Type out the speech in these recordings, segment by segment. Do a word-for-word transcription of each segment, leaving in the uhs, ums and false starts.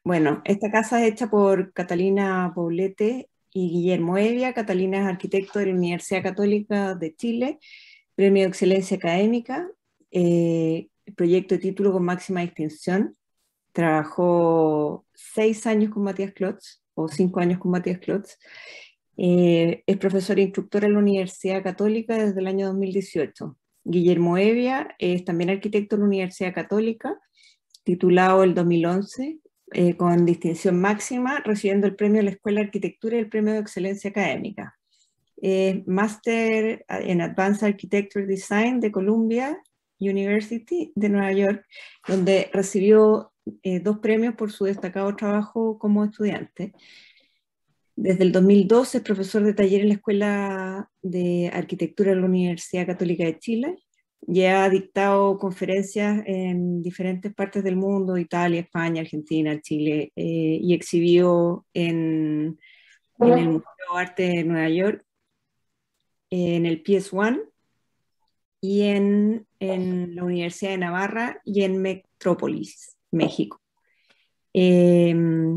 Bueno, esta casa es hecha por Catalina Poblete y Guillermo Evia. Catalina es arquitecto de la Universidad Católica de Chile, Premio de Excelencia Académica, eh, proyecto de título con máxima distinción. Trabajó seis años con Matías Klotz, o cinco años con Matías Klotz. Eh, es profesor e instructor en la Universidad Católica desde el año dos mil dieciocho. Guillermo Evia es también arquitecto de la Universidad Católica, titulado el dos mil once, eh, con distinción máxima, recibiendo el premio de la Escuela de Arquitectura y el premio de Excelencia Académica. Eh, Máster en Advanced Architecture Design de Columbia University de Nueva York, donde recibió eh, dos premios por su destacado trabajo como estudiante. Desde el dos mil doce es profesor de taller en la Escuela de Arquitectura de la Universidad Católica de Chile y ha dictado conferencias en diferentes partes del mundo, Italia, España, Argentina, Chile, eh, y exhibió en, en el Museo de Arte de Nueva York, en el P S uno y en, en la Universidad de Navarra y en Metrópolis, México. Eh,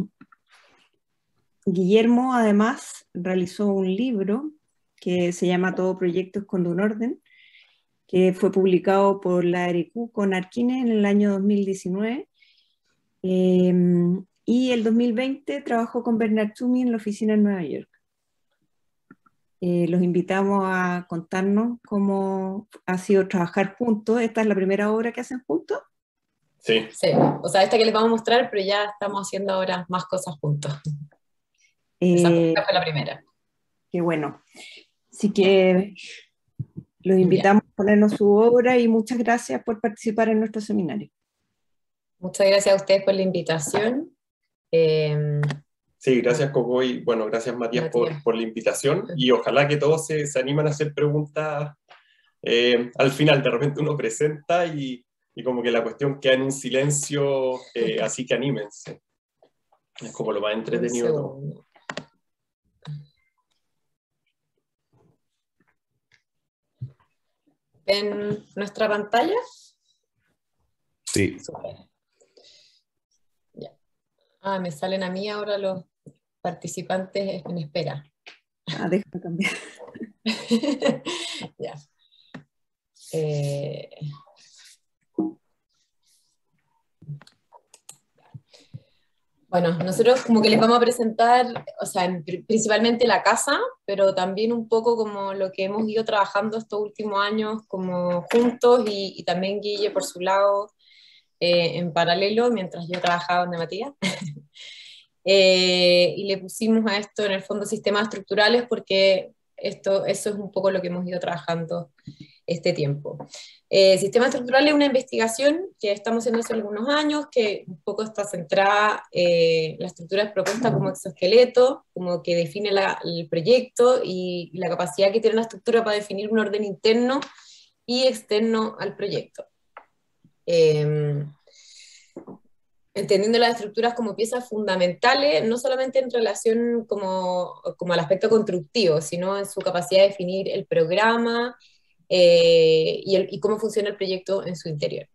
Guillermo además realizó un libro que se llama Todo proyecto esconde un orden, que fue publicado por la A R Q con Arquines en el año dos mil diecinueve, eh, y el dos mil veinte trabajó con Bernard Tschumi en la oficina en Nueva York. Eh, los invitamos a contarnos cómo ha sido trabajar juntos. ¿Esta es la primera obra que hacen juntos? Sí. Sí, o sea, esta que les vamos a mostrar, pero ya estamos haciendo ahora más cosas juntos. Eh, Esa fue la primera. Qué bueno. Así que los invitamos a ponernos su obra y muchas gracias por participar en nuestro seminario. Muchas gracias a ustedes por la invitación. Eh, sí, gracias Coco y bueno, gracias Matías, Matías. Por, por la invitación y ojalá que todos se, se animan a hacer preguntas eh, al final. De repente uno presenta y, y como que la cuestión queda en un silencio, eh, así que anímense. Es como lo más entretenido de todo. ¿Ven nuestra pantalla? Sí. Super. Ya. Ah, me salen a mí ahora los participantes en espera. Ah, déjame cambiar. Ya. Eh... Bueno, nosotros como que les vamos a presentar, o sea, principalmente la casa, pero también un poco como lo que hemos ido trabajando estos últimos años como juntos y, y también Guille por su lado eh, en paralelo, mientras yo trabajaba en Matías. eh, y le pusimos a esto en el fondo sistemas estructurales porque esto, eso es un poco lo que hemos ido trabajando este tiempo. Eh, Sistema estructural es una investigación que estamos haciendo hace algunos años, que un poco está centrada, eh, la estructura es propuesta como exoesqueleto, como que define la, el proyecto y, y la capacidad que tiene la estructura para definir un orden interno y externo al proyecto. Eh, entendiendo las estructuras como piezas fundamentales, no solamente en relación como, como al aspecto constructivo, sino en su capacidad de definir el programa, Eh, y, el, y cómo funciona el proyecto en su interior.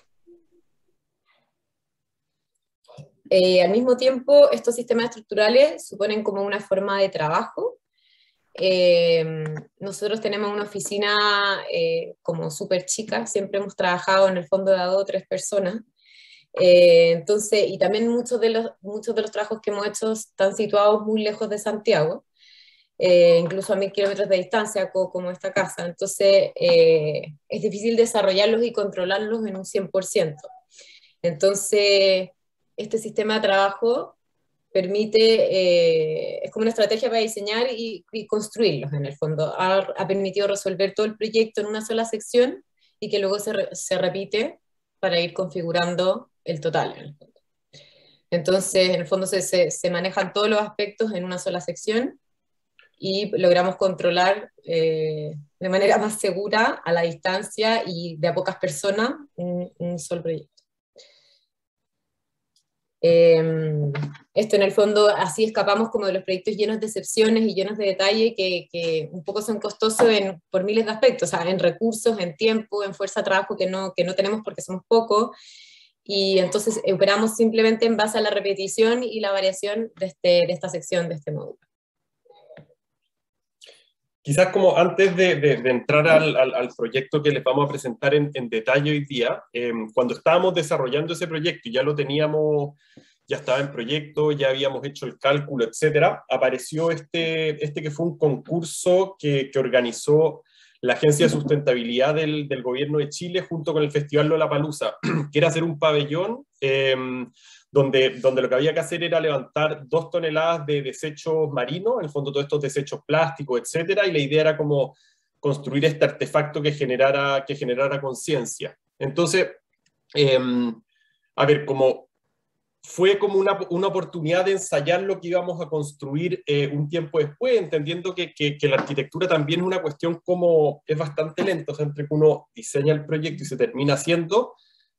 Eh, al mismo tiempo, estos sistemas estructurales suponen como una forma de trabajo. Eh, nosotros tenemos una oficina eh, como súper chica, siempre hemos trabajado en el fondo de a dos o tres personas. Eh, entonces, y también muchos de, los, muchos de los trabajos que hemos hecho están situados muy lejos de Santiago. Eh, incluso a mil kilómetros de distancia, como esta casa. Entonces, eh, es difícil desarrollarlos y controlarlos en un cien por ciento. Entonces, este sistema de trabajo permite, eh, es como una estrategia para diseñar y, y construirlos en el fondo. Ha, ha permitido resolver todo el proyecto en una sola sección y que luego se, re, se repite para ir configurando el total en el fondo. Entonces, en el fondo se, se, se manejan todos los aspectos en una sola sección y logramos controlar eh, de manera más segura, a la distancia y de a pocas personas, un, un solo proyecto. Eh, esto en el fondo, así escapamos como de los proyectos llenos de excepciones y llenos de detalle que, que un poco son costosos en, por miles de aspectos, o sea, en recursos, en tiempo, en fuerza de trabajo que no, que no tenemos porque somos pocos, y entonces operamos simplemente en base a la repetición y la variación de, este, de esta sección, de este módulo. Quizás como antes de, de, de entrar al, al, al proyecto que les vamos a presentar en, en detalle hoy día, eh, cuando estábamos desarrollando ese proyecto y ya lo teníamos, ya estaba en proyecto, ya habíamos hecho el cálculo, etcétera, apareció este, este que fue un concurso que, que organizó la Agencia de Sustentabilidad del, del Gobierno de Chile junto con el Festival Lollapalooza, que era hacer un pabellón eh, donde, donde lo que había que hacer era levantar dos toneladas de desechos marinos, en el fondo todos estos desechos plásticos, etcétera, y la idea era como construir este artefacto que generara, que generara conciencia. Entonces, eh, a ver, como fue como una, una oportunidad de ensayar lo que íbamos a construir eh, un tiempo después, entendiendo que, que, que la arquitectura también es una cuestión como, es bastante lenta, o sea, entre que uno diseña el proyecto y se termina haciendo,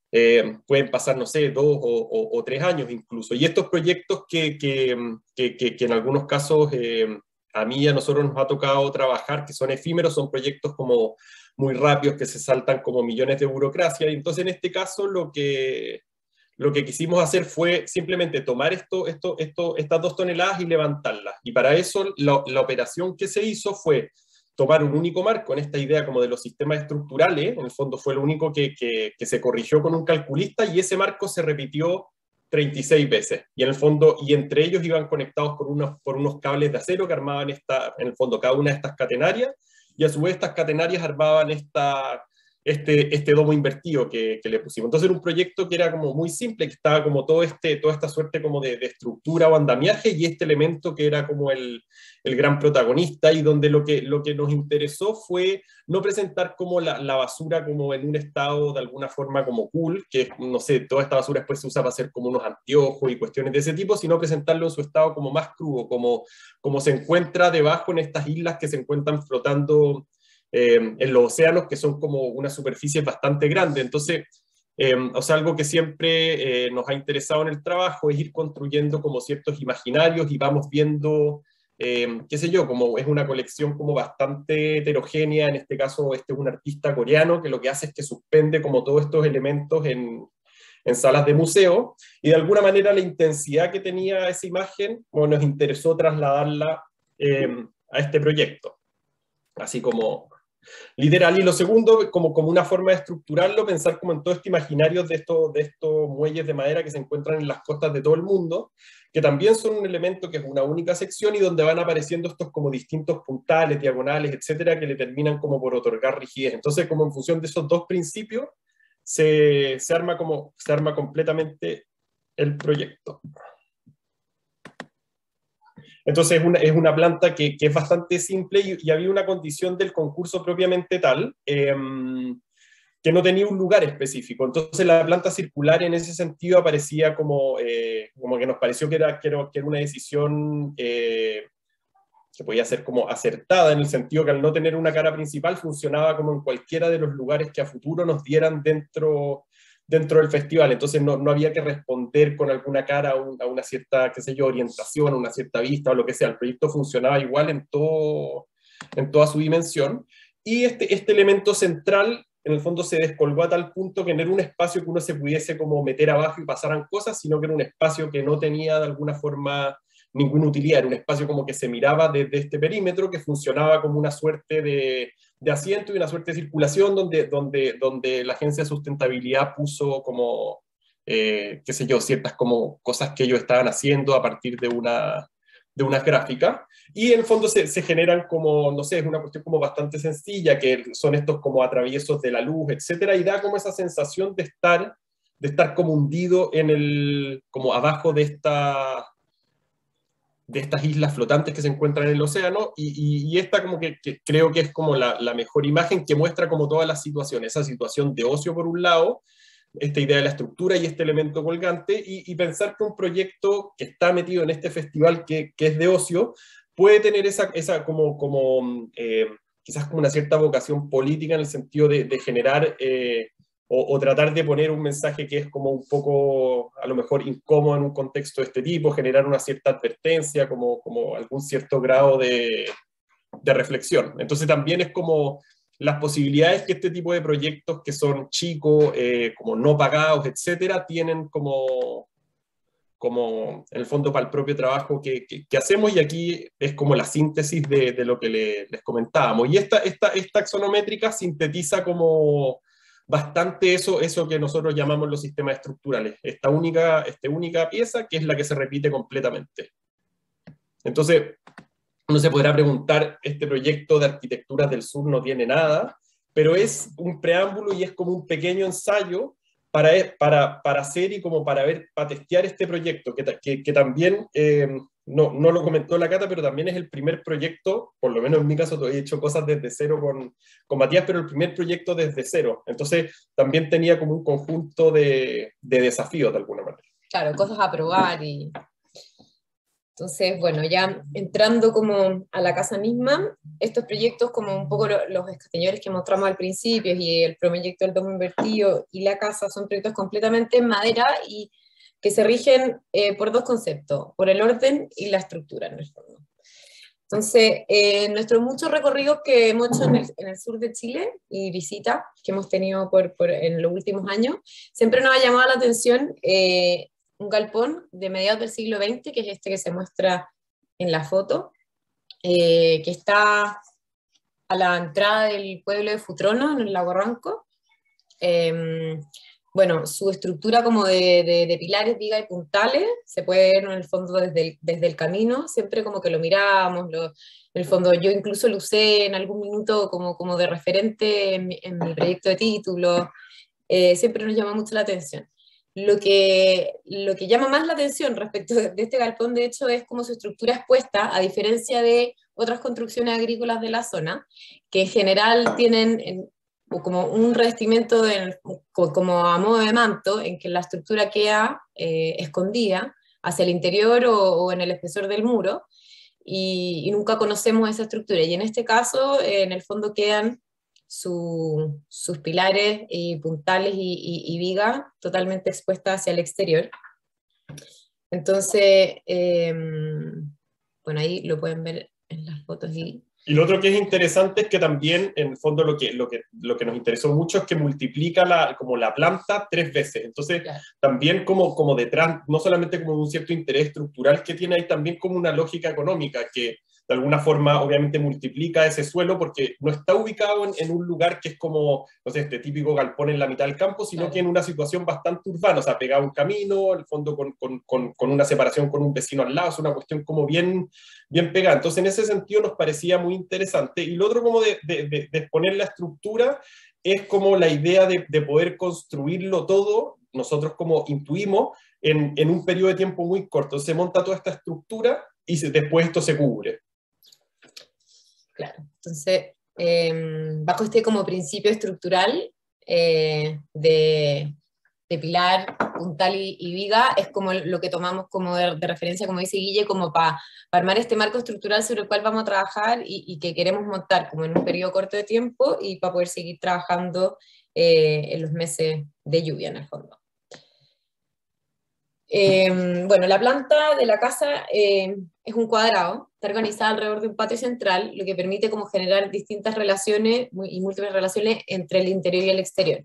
eh, pueden pasar, no sé, dos o, o, o tres años incluso. Y estos proyectos que, que, que, que, que en algunos casos eh, a mí y a nosotros nos ha tocado trabajar, que son efímeros, son proyectos como muy rápidos, que se saltan como millones de burocracia, y entonces en este caso lo que... Lo que quisimos hacer fue simplemente tomar esto, esto, esto, estas dos toneladas y levantarlas. Y para eso la, la operación que se hizo fue tomar un único marco, en esta idea como de los sistemas estructurales, en el fondo fue lo único que, que, que se corrigió con un calculista, y ese marco se repitió treinta y seis veces. Y en el fondo, y entre ellos iban conectados por unos, por unos cables de acero que armaban esta, en el fondo cada una de estas catenarias, y a su vez estas catenarias armaban esta... Este, este domo invertido que, que le pusimos. Entonces era un proyecto que era como muy simple, que estaba como todo este, toda esta suerte como de, de estructura o andamiaje, y este elemento que era como el, el gran protagonista, y donde lo que, lo que nos interesó fue no presentar como la, la basura como en un estado de alguna forma como cool, que no sé, toda esta basura después se usa para hacer como unos anteojos y cuestiones de ese tipo, sino presentarlo en su estado como más crudo, como, como se encuentra debajo en estas islas que se encuentran flotando Eh, en los océanos, que son como una superficie bastante grande. Entonces, eh, o sea, algo que siempre eh, nos ha interesado en el trabajo es ir construyendo como ciertos imaginarios, y vamos viendo, eh, qué sé yo, como es una colección como bastante heterogénea. En este caso, este es un artista coreano que lo que hace es que suspende como todos estos elementos en, en salas de museo, y de alguna manera la intensidad que tenía esa imagen, bueno, nos interesó trasladarla eh, a este proyecto. Así como literal. Y lo segundo, como, como una forma de estructurarlo, pensar como en todo este imaginario de estos, de estos muelles de madera que se encuentran en las costas de todo el mundo, que también son un elemento que es una única sección, y donde van apareciendo estos como distintos puntales, diagonales, etcétera, que le terminan como por otorgar rigidez. Entonces, como en función de esos dos principios, se, se, arma, como, se arma completamente el proyecto. Entonces es una, es una planta que, que es bastante simple, y, y había una condición del concurso propiamente tal, eh, que no tenía un lugar específico. Entonces la planta circular en ese sentido aparecía como, eh, como que nos pareció que era, que era, que era una decisión eh, que podía ser como acertada, en el sentido que al no tener una cara principal funcionaba como en cualquiera de los lugares que a futuro nos dieran dentro... dentro del festival. Entonces no, no había que responder con alguna cara a, un, a una cierta, qué sé yo, orientación, a una cierta vista o lo que sea. El proyecto funcionaba igual en, todo, en toda su dimensión, y este, este elemento central en el fondo se descolgó a tal punto que no era un espacio que uno se pudiese como meter abajo y pasaran cosas, sino que era un espacio que no tenía de alguna forma ninguna utilidad, era un espacio como que se miraba desde este perímetro, que funcionaba como una suerte de, de asiento y una suerte de circulación, donde, donde, donde la Agencia de Sustentabilidad puso como, eh, qué sé yo, ciertas como cosas que ellos estaban haciendo a partir de una, de unas gráficas, y en el fondo se, se generan como, no sé, es una cuestión como bastante sencilla, que son estos como atraviesos de la luz, etcétera, y da como esa sensación de estar, de estar como hundido en el, como abajo de esta... de estas islas flotantes que se encuentran en el océano, y, y, y esta como que, que creo que es como la, la mejor imagen, que muestra como todas las situaciones, esa situación de ocio por un lado, esta idea de la estructura y este elemento colgante, y, y pensar que un proyecto que está metido en este festival que, que es de ocio, puede tener esa, esa como, como eh, quizás como una cierta vocación política, en el sentido de, de generar... Eh, O, o tratar de poner un mensaje que es como un poco, a lo mejor, incómodo en un contexto de este tipo, generar una cierta advertencia, como, como algún cierto grado de, de reflexión. Entonces también es como, las posibilidades que este tipo de proyectos que son chicos, eh, como no pagados, etcétera, tienen como, como en el fondo para el propio trabajo que, que, que hacemos, y aquí es como la síntesis de, de lo que le, les comentábamos. Y esta, esta, esta taxonométrica sintetiza como bastante eso, eso que nosotros llamamos los sistemas estructurales, esta única, esta única pieza que es la que se repite completamente. Entonces, uno se podrá preguntar, este proyecto de Arquitecturas del Sur no tiene nada, pero es un preámbulo y es como un pequeño ensayo para, para, para hacer y como para ver, para testear este proyecto, que, que, que también, eh, no, no lo comentó la Cata, pero también es el primer proyecto, por lo menos en mi caso, he hecho cosas desde cero con, con Matías, pero el primer proyecto desde cero. Entonces, también tenía como un conjunto de, de desafíos de alguna manera. Claro, cosas a probar y... Entonces, bueno, ya entrando como a la casa misma, estos proyectos como un poco los escaseñores que mostramos al principio y el proyecto del domo invertido y la casa son proyectos completamente en madera y que se rigen eh, por dos conceptos, por el orden y la estructura en el fondo. Entonces, eh, nuestros muchos recorridos que hemos hecho en el, en el sur de Chile y visitas que hemos tenido por, por, en los últimos años, siempre nos ha llamado la atención eh, un galpón de mediados del siglo veinte, que es este que se muestra en la foto, eh, que está a la entrada del pueblo de Futrono, en el lago Ranco. Eh, bueno, su estructura como de, de, de pilares, vigas y puntales, se puede ver en el fondo desde el, desde el camino, siempre como que lo miramos, lo, en el fondo yo incluso lo usé en algún minuto como, como de referente en mi, en mi proyecto de título, eh, siempre nos llama mucho la atención. Lo que, lo que llama más la atención respecto de este galpón, de hecho, es cómo su estructura es puesta, a diferencia de otras construcciones agrícolas de la zona, que en general tienen en, como un revestimiento de, como a modo de manto, en que la estructura queda eh, escondida hacia el interior o, o en el espesor del muro, y, y nunca conocemos esa estructura. Y en este caso, eh, en el fondo quedan Su, sus pilares y puntales y, y, y vigas totalmente expuestas hacia el exterior. Entonces, eh, bueno, ahí lo pueden ver en las fotos. Y, y lo otro que es interesante es que también, en el fondo, lo que, lo que, lo que nos interesó mucho es que multiplica la, como la planta tres veces. Entonces, claro, también como, como detrás, no solamente como un cierto interés estructural que tiene, hay también como una lógica económica que de alguna forma obviamente multiplica ese suelo porque no está ubicado en, en un lugar que es como, no sé, este típico galpón en la mitad del campo, sino claro, que en una situación bastante urbana, o sea, pegado a un camino, al fondo con, con, con, con una separación con un vecino al lado, es una cuestión como bien, bien pegada. Entonces, en ese sentido nos parecía muy interesante. Y lo otro como de, de, de, de exponer la estructura es como la idea de, de poder construirlo todo, nosotros como intuimos, en, en un periodo de tiempo muy corto. Se monta toda esta estructura y se, después esto se cubre. Claro, entonces, eh, bajo este como principio estructural eh, de, de pilar, puntal y, y viga, es como lo que tomamos como de, de referencia, como dice Guille, como para pa armar este marco estructural sobre el cual vamos a trabajar y, y que queremos montar como en un periodo corto de tiempo y para poder seguir trabajando eh, en los meses de lluvia en el fondo. Eh, bueno, la planta de la casa eh, es un cuadrado, está organizada alrededor de un patio central, lo que permite como generar distintas relaciones y múltiples relaciones entre el interior y el exterior.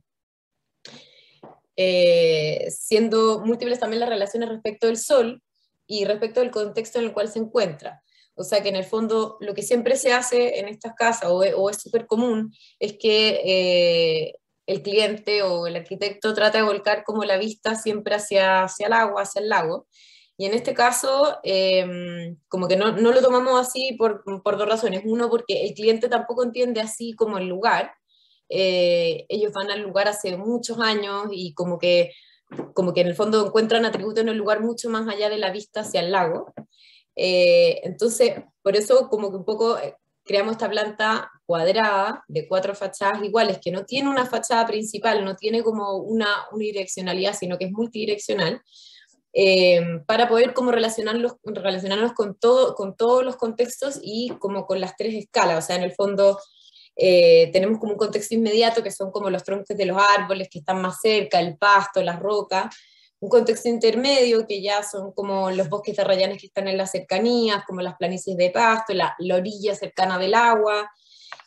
Eh, siendo múltiples también las relaciones respecto del sol y respecto del contexto en el cual se encuentra. O sea que en el fondo lo que siempre se hace en estas casas, o, o es súper común, es que eh, el cliente o el arquitecto trata de volcar como la vista siempre hacia, hacia el agua, hacia el lago. Y en este caso, eh, como que no, no lo tomamos así por, por dos razones. Uno, porque el cliente tampoco entiende así como el lugar. Eh, ellos van al lugar hace muchos años y como que, como que en el fondo encuentran atributos en el lugar mucho más allá de la vista hacia el lago. Eh, entonces, por eso como que un poco creamos esta planta cuadrada de cuatro fachadas iguales, que no tiene una fachada principal, no tiene como una unidireccionalidad, sino que es multidireccional, eh, para poder como relacionarlos, relacionarnos con, todo, con todos los contextos y como con las tres escalas. O sea, en el fondo eh, tenemos como un contexto inmediato, que son como los troncos de los árboles que están más cerca, el pasto, las rocas. Un contexto intermedio, que ya son como los bosques de arrayanes que están en las cercanías, como las planicies de pasto, la, la orilla cercana del agua,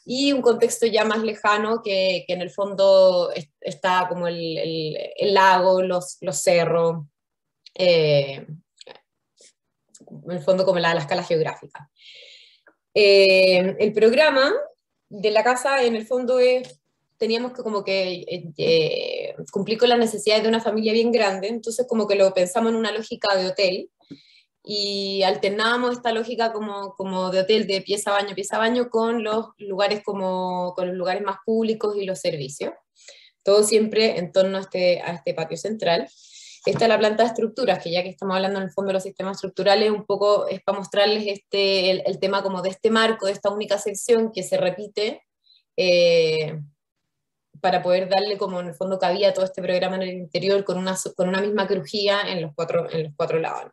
y un contexto ya más lejano que, que en el fondo es, está como el, el, el lago, los, los cerros, eh, en el fondo como la, la escala geográfica. Eh, el programa de la casa en el fondo es, teníamos que como que eh, eh, cumplir con las necesidades de una familia bien grande, entonces como que lo pensamos en una lógica de hotel, y alternábamos esta lógica como, como de hotel, de pieza baño, pieza baño, con los lugares como, con los lugares más públicos y los servicios. Todo siempre en torno a este, a este patio central. Esta es la planta de estructuras, que ya que estamos hablando en el fondo de los sistemas estructurales, un poco es para mostrarles este, el, el tema como de este marco, de esta única sección que se repite, eh, para poder darle como en el fondo cabida a todo este programa en el interior con una, con una misma crujía en los cuatro, en los cuatro lados.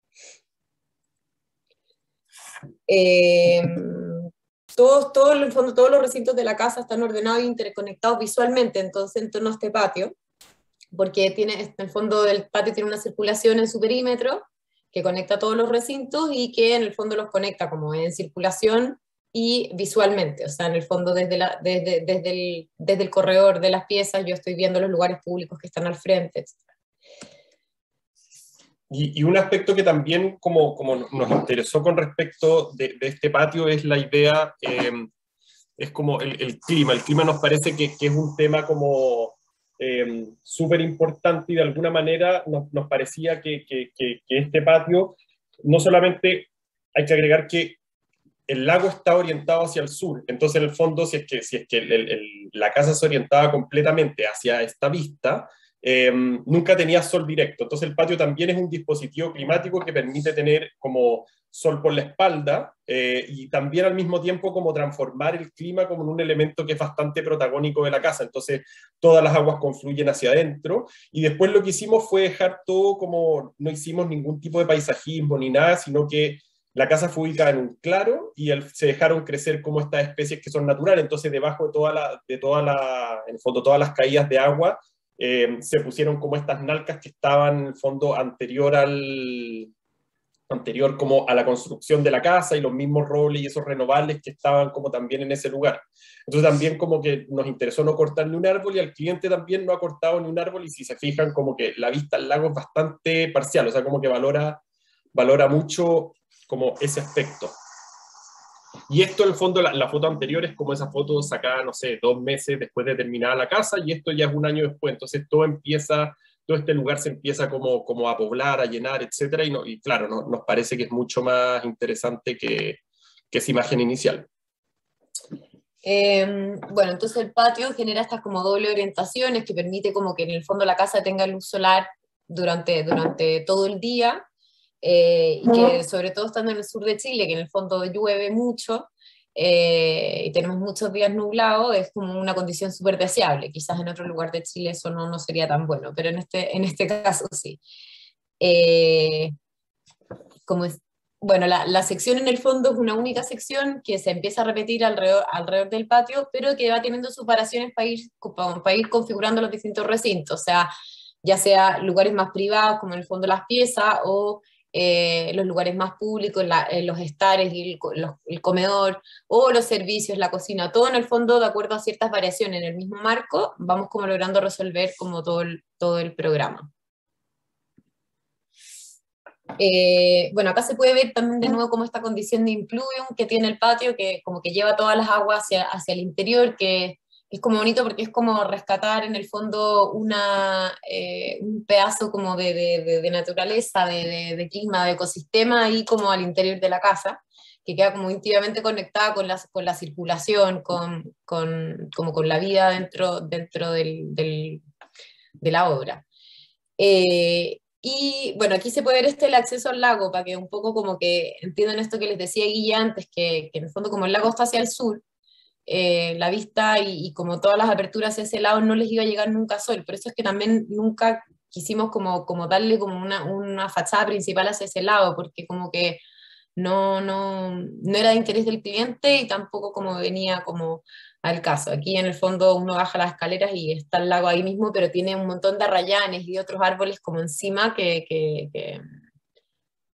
Eh, todos, todo, en el fondo, todos los recintos de la casa están ordenados e interconectados visualmente, entonces en torno a este patio, porque tiene, en el fondo del patio tiene una circulación en su perímetro que conecta todos los recintos y que en el fondo los conecta como en circulación y visualmente, o sea, en el fondo desde, la, desde, desde, el, desde el corredor de las piezas yo estoy viendo los lugares públicos que están al frente, etcétera. Y, y un aspecto que también como, como nos interesó con respecto de, de este patio es la idea, eh, es como el, el clima. El clima nos parece que, que es un tema como eh, súper importante y de alguna manera nos, nos parecía que, que, que, que este patio, no solamente hay que agregar que el lago está orientado hacia el sur, entonces en el fondo si es que, si es que el, el, la casa se orientaba completamente hacia esta vista, Eh, nunca tenía sol directo, entonces el patio también es un dispositivo climático que permite tener como sol por la espalda eh, y también al mismo tiempo como transformar el clima como en un elemento que es bastante protagónico de la casa, entonces todas las aguas confluyen hacia adentro y después lo que hicimos fue dejar todo como, no hicimos ningún tipo de paisajismo ni nada, sino que la casa fue ubicada en un claro y el, se dejaron crecer como estas especies que son naturales, entonces debajo de toda la, de toda la en el fondo todas las caídas de agua Eh, se pusieron como estas nalcas que estaban en el fondo anterior al anterior como a la construcción de la casa y los mismos robles y esos renovables que estaban como también en ese lugar. Entonces también como que nos interesó no cortar ni un árbol y al cliente también no ha cortado ni un árbol y si se fijan como que la vista al lago es bastante parcial, o sea como que valora, valora mucho como ese aspecto. Y esto en el fondo, la, la foto anterior es como esa foto sacada, no sé, dos meses después de terminar la casa y esto ya es un año después, entonces todo empieza, todo este lugar se empieza como, como a poblar, a llenar, etcétera, y, no, y claro, no, nos parece que es mucho más interesante que, que esa imagen inicial. Eh, bueno, entonces el patio genera estas como doble orientaciones que permite como que en el fondo la casa tenga luz solar durante, durante todo el día, eh, y que sobre todo estando en el sur de Chile, que en el fondo llueve mucho, eh, y tenemos muchos días nublados, es como una condición súper deseable. Quizás en otro lugar de Chile eso no, no sería tan bueno, pero en este, en este caso sí. Eh, como es, bueno, la, la sección en el fondo es una única sección que se empieza a repetir alrededor, alrededor del patio, pero que va teniendo separaciones para ir, para ir configurando los distintos recintos, o sea, ya sea lugares más privados, como en el fondo las piezas, o eh, los lugares más públicos, la, eh, los estares y el, los, el comedor, o los servicios, la cocina, todo en el fondo de acuerdo a ciertas variaciones en el mismo marco, vamos como logrando resolver como todo el, todo el programa. Eh, bueno, acá se puede ver también de nuevo como esta condición de impluvium que tiene el patio, que como que lleva todas las aguas hacia, hacia el interior, que es como bonito porque es como rescatar en el fondo una, eh, un pedazo como de, de, de, de naturaleza, de, de, de clima, de ecosistema ahí como al interior de la casa, que queda como íntimamente conectada con la, con la circulación, con, con, como con la vida dentro, dentro del, del, de la obra. Eh, Y bueno, aquí se puede ver este el acceso al lago, para que un poco como que entiendan esto que les decía Guille antes, que, que en el fondo como el lago está hacia el sur, eh, la vista y, y como todas las aperturas hacia ese lado no les iba a llegar nunca sol, por eso es que también nunca quisimos como, como darle como una, una fachada principal hacia ese lado, porque como que no, no, no era de interés del cliente y tampoco como venía como al caso. Aquí en el fondo uno baja las escaleras y está el lago ahí mismo, pero tiene un montón de arrayanes y otros árboles como encima que, que, que,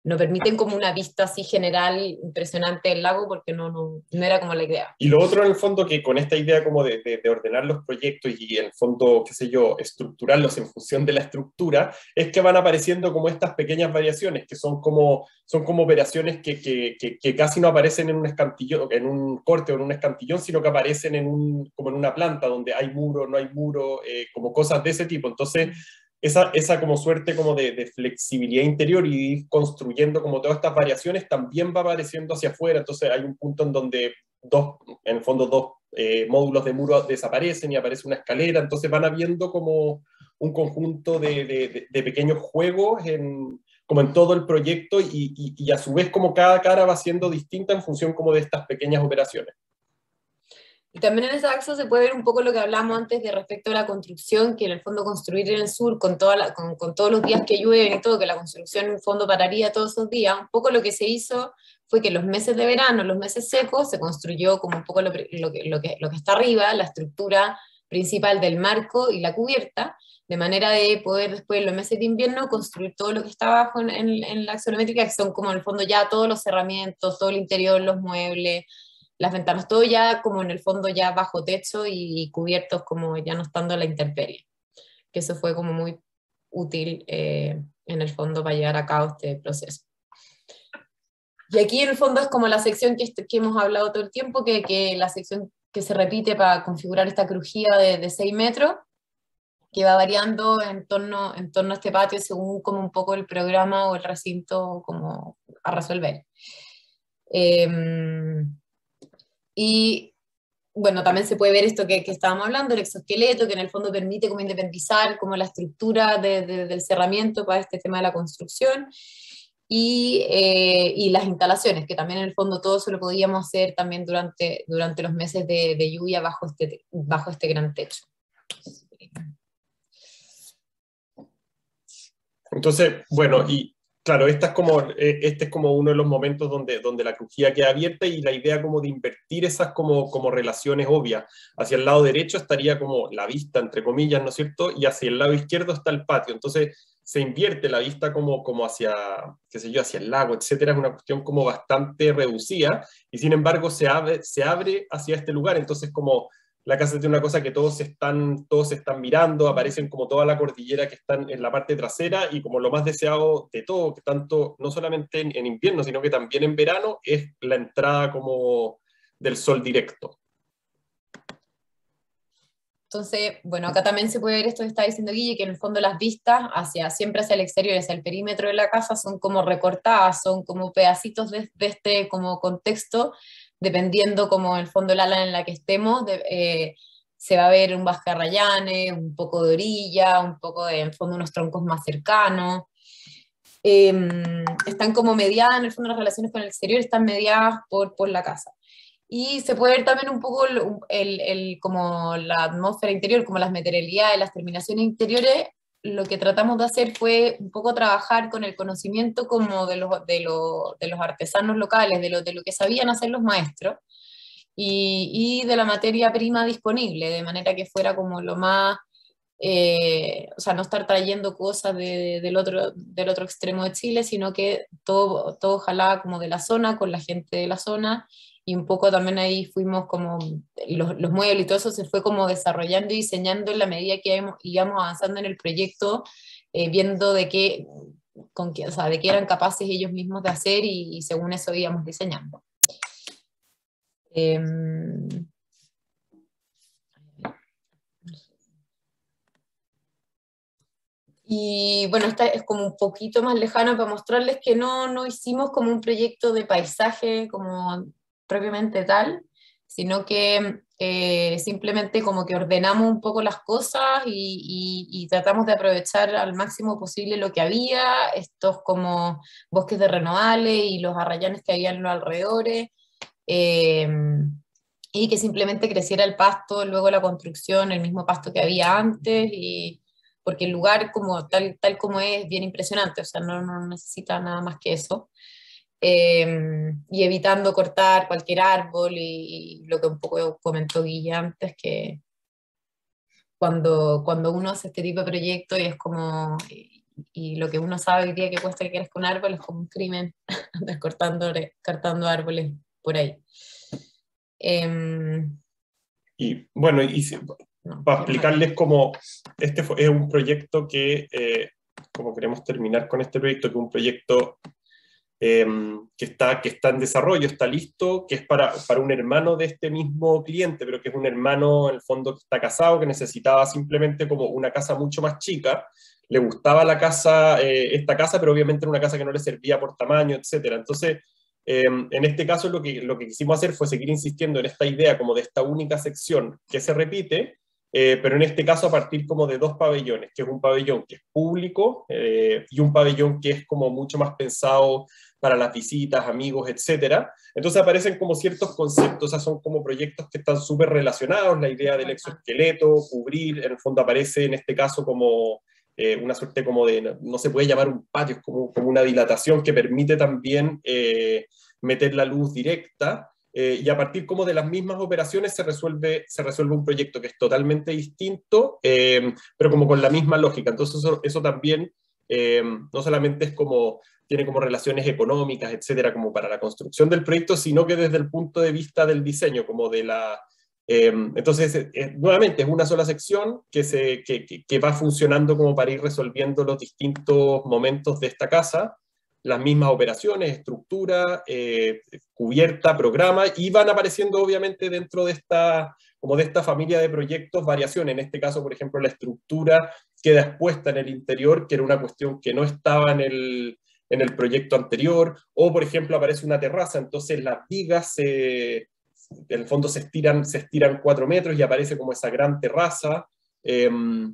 no permiten como una vista así general impresionante del lago, porque no, no, no era como la idea. Y lo otro en el fondo que con esta idea como de, de, de ordenar los proyectos y en el fondo, qué sé yo, estructurarlos en función de la estructura, es que van apareciendo como estas pequeñas variaciones, que son como, son como operaciones que, que, que, que casi no aparecen en un escantillón, en un corte o en un escantillón, sino que aparecen en un, como en una planta donde hay muro, no hay muro, eh, como cosas de ese tipo. Entonces, Esa, esa como suerte como de, de flexibilidad interior y ir construyendo como todas estas variaciones también va apareciendo hacia afuera. Entonces hay un punto en donde dos, en el fondo dos eh, módulos de muro desaparecen y aparece una escalera. Entonces van habiendo como un conjunto de, de, de pequeños juegos en, como en todo el proyecto y, y, y a su vez como cada cara va siendo distinta en función como de estas pequeñas operaciones. Y también en ese axo se puede ver un poco lo que hablamos antes de respecto a la construcción, que en el fondo construir en el sur con, toda la, con, con todos los días que llueven y todo, que la construcción en el fondo pararía todos esos días, un poco lo que se hizo fue que los meses de verano, los meses secos, se construyó como un poco lo, lo, que, lo, que, lo que está arriba, la estructura principal del marco y la cubierta, de manera de poder después en los meses de invierno construir todo lo que está abajo en, en, en la axonométrica, que son como en el fondo ya todos los cerramientos, todo el interior, los muebles, las ventanas, todo ya como en el fondo ya bajo techo y cubiertos como ya no estando a la intemperie. Que eso fue como muy útil eh, en el fondo para llevar a cabo este proceso. Y aquí en el fondo es como la sección que, que hemos hablado todo el tiempo, que, que la sección que se repite para configurar esta crujía de, de seis metros, que va variando en torno, en torno a este patio según como un poco el programa o el recinto como a resolver. Eh, Y bueno, también se puede ver esto que, que estábamos hablando, el exoesqueleto, que en el fondo permite como independizar como la estructura de, de, del cerramiento para este tema de la construcción, y, eh, y las instalaciones, que también en el fondo todo eso lo podíamos hacer también durante, durante los meses de, de lluvia bajo este, bajo este gran techo. Entonces, bueno, y claro, esta es como, este es como uno de los momentos donde, donde la crujía queda abierta y la idea como de invertir esas como, como relaciones obvias. Hacia el lado derecho estaría como la vista, entre comillas, ¿no es cierto? Y hacia el lado izquierdo está el patio. Entonces se invierte la vista como, como hacia, qué sé yo, hacia el lago, etcétera. Es una cuestión como bastante reducida y sin embargo se abre, se abre hacia este lugar. Entonces como la casa tiene una cosa que todos se están, todos se están mirando, aparecen como toda la cordillera que están en la parte trasera y como lo más deseado de todo, que tanto, no solamente en, en invierno, sino que también en verano, es la entrada como del sol directo. Entonces, bueno, acá también se puede ver esto que está diciendo Guille, que en el fondo las vistas hacia, siempre hacia el exterior, hacia el perímetro de la casa, son como recortadas, son como pedacitos de, de este como contexto, dependiendo como el fondo del ala en la que estemos, de, eh, se va a ver un Vázquez Rayanes, un poco de orilla, un poco de, en fondo, unos troncos más cercanos. Eh, están como mediadas, en el fondo las relaciones con el exterior están mediadas por, por la casa. Y se puede ver también un poco el, el, el, como la atmósfera interior, como las materialidades, las terminaciones interiores. Lo que tratamos de hacer fue un poco trabajar con el conocimiento como de los, de los, de los artesanos locales, de lo, de lo que sabían hacer los maestros, y, y de la materia prima disponible, de manera que fuera como lo más, eh, o sea, no estar trayendo cosas de, del, otro, del otro extremo de Chile, sino que todo, todo ojalá como de la zona, con la gente de la zona, y un poco también ahí fuimos como, los, los muebles y todo eso se fue como desarrollando y diseñando en la medida que íbamos, íbamos avanzando en el proyecto, eh, viendo de qué, con qué, o sea, de qué eran capaces ellos mismos de hacer, y, y según eso íbamos diseñando. Eh, Y bueno, esta es como un poquito más lejana para mostrarles que no, no hicimos como un proyecto de paisaje como propiamente tal, sino que eh, simplemente como que ordenamos un poco las cosas y, y, y tratamos de aprovechar al máximo posible lo que había, estos como bosques de renoales y los arrayanes que había en los alrededores, eh, y que simplemente creciera el pasto, luego la construcción, el mismo pasto que había antes, y porque el lugar como tal, tal como es, bien impresionante, o sea, no, no necesita nada más que eso. Eh, y evitando cortar cualquier árbol, y, y lo que un poco comentó Guille antes, que cuando, cuando uno hace este tipo de proyectos y es como, y lo que uno sabe hoy día que cuesta que crezca un árbol es como un crimen, andar cortando, cortando árboles por ahí. Eh, y bueno, y si, no, para explicarles cómo este fue, es un proyecto que, eh, como queremos terminar con este proyecto, que es un proyecto eh, que, está, que está en desarrollo, está listo, que es para, para un hermano de este mismo cliente, pero que es un hermano en el fondo que está casado, que necesitaba simplemente como una casa mucho más chica. Le gustaba la casa, eh, esta casa, pero obviamente era una casa que no le servía por tamaño, etcétera. Entonces, eh, en este caso lo que, lo que quisimos hacer fue seguir insistiendo en esta idea como de esta única sección que se repite, eh, pero en este caso a partir como de dos pabellones, que es un pabellón que es público eh, y un pabellón que es como mucho más pensado para las visitas, amigos, etcétera. Entonces aparecen como ciertos conceptos, o sea, son como proyectos que están súper relacionados, la idea del exoesqueleto, cubrir, en el fondo aparece en este caso como eh, una suerte como de, no, no se puede llamar un patio, es como, como una dilatación que permite también eh, meter la luz directa, eh, y a partir como de las mismas operaciones se resuelve, se resuelve un proyecto que es totalmente distinto, eh, pero como con la misma lógica. Entonces eso, eso también eh, no solamente es como tiene como relaciones económicas, etcétera, como para la construcción del proyecto, sino que desde el punto de vista del diseño, como de la... Eh, entonces, eh, nuevamente, es una sola sección que, se, que, que, que va funcionando como para ir resolviendo los distintos momentos de esta casa, las mismas operaciones, estructura, eh, cubierta, programa, y van apareciendo obviamente dentro de esta, como de esta familia de proyectos variaciones. En este caso, por ejemplo, la estructura queda expuesta en el interior, que era una cuestión que no estaba en el, en el proyecto anterior, o por ejemplo aparece una terraza, entonces las vigas se, en el fondo se estiran, se estiran cuatro metros y aparece como esa gran terraza. Eh,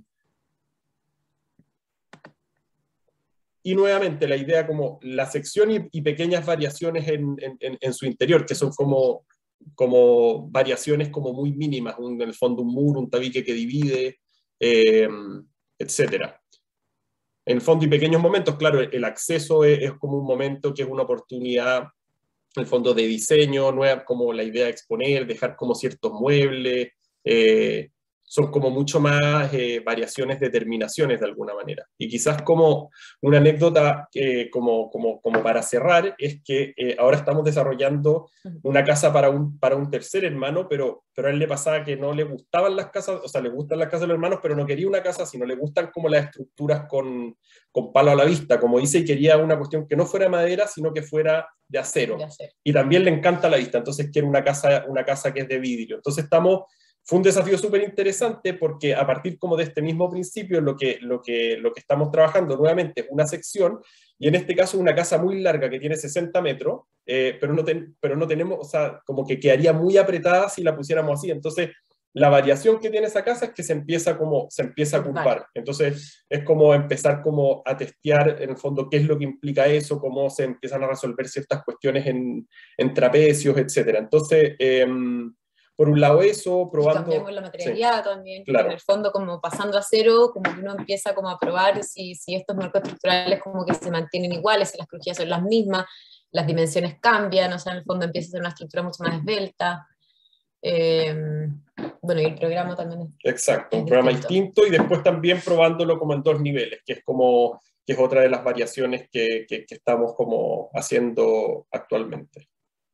y nuevamente la idea como la sección y, y pequeñas variaciones en, en, en su interior, que son como, como variaciones como muy mínimas, un, en el fondo un muro, un tabique que divide, eh, etcétera. En el fondo y pequeños momentos, claro, el acceso es, es como un momento que es una oportunidad, en el fondo de diseño, nueva, como la idea de exponer, dejar como ciertos muebles, eh, son como mucho más eh, variaciones de terminaciones de alguna manera. Y quizás como una anécdota eh, como, como, como para cerrar, es que eh, ahora estamos desarrollando una casa para un, para un tercer hermano, pero, pero a él le pasaba que no le gustaban las casas, o sea, le gustan las casas de los hermanos, pero no quería una casa, sino le gustan como las estructuras con, con palo a la vista, como dice, y quería una cuestión que no fuera madera, sino que fuera de acero. De acero. Y también le encanta la vista, entonces quiere una casa, una casa que es de vidrio. Entonces estamos... Fue un desafío súper interesante porque a partir como de este mismo principio lo que, lo, que, lo que estamos trabajando nuevamente es una sección, y en este caso una casa muy larga que tiene sesenta metros, eh, pero, no ten, pero no tenemos, o sea, como que quedaría muy apretada si la pusiéramos así. Entonces la variación que tiene esa casa es que se empieza, como, se empieza a curvar. Vale. Entonces es como empezar como a testear en el fondo qué es lo que implica eso, cómo se empiezan a resolver ciertas cuestiones en, en trapecios, etcétera. Entonces... Eh, por un lado eso, probando... Y cambiamos la materialidad sí, también, claro. En el fondo como pasando a cero, como que uno empieza como a probar si, si estos marcos estructurales como que se mantienen iguales, si las crujías son las mismas, las dimensiones cambian, o sea, en el fondo empieza a ser una estructura mucho más esbelta. Eh, bueno, y el programa también es Exacto, es un programa distinto. distinto, y después también probándolo como en dos niveles, que es como que es otra de las variaciones que, que, que estamos como haciendo actualmente.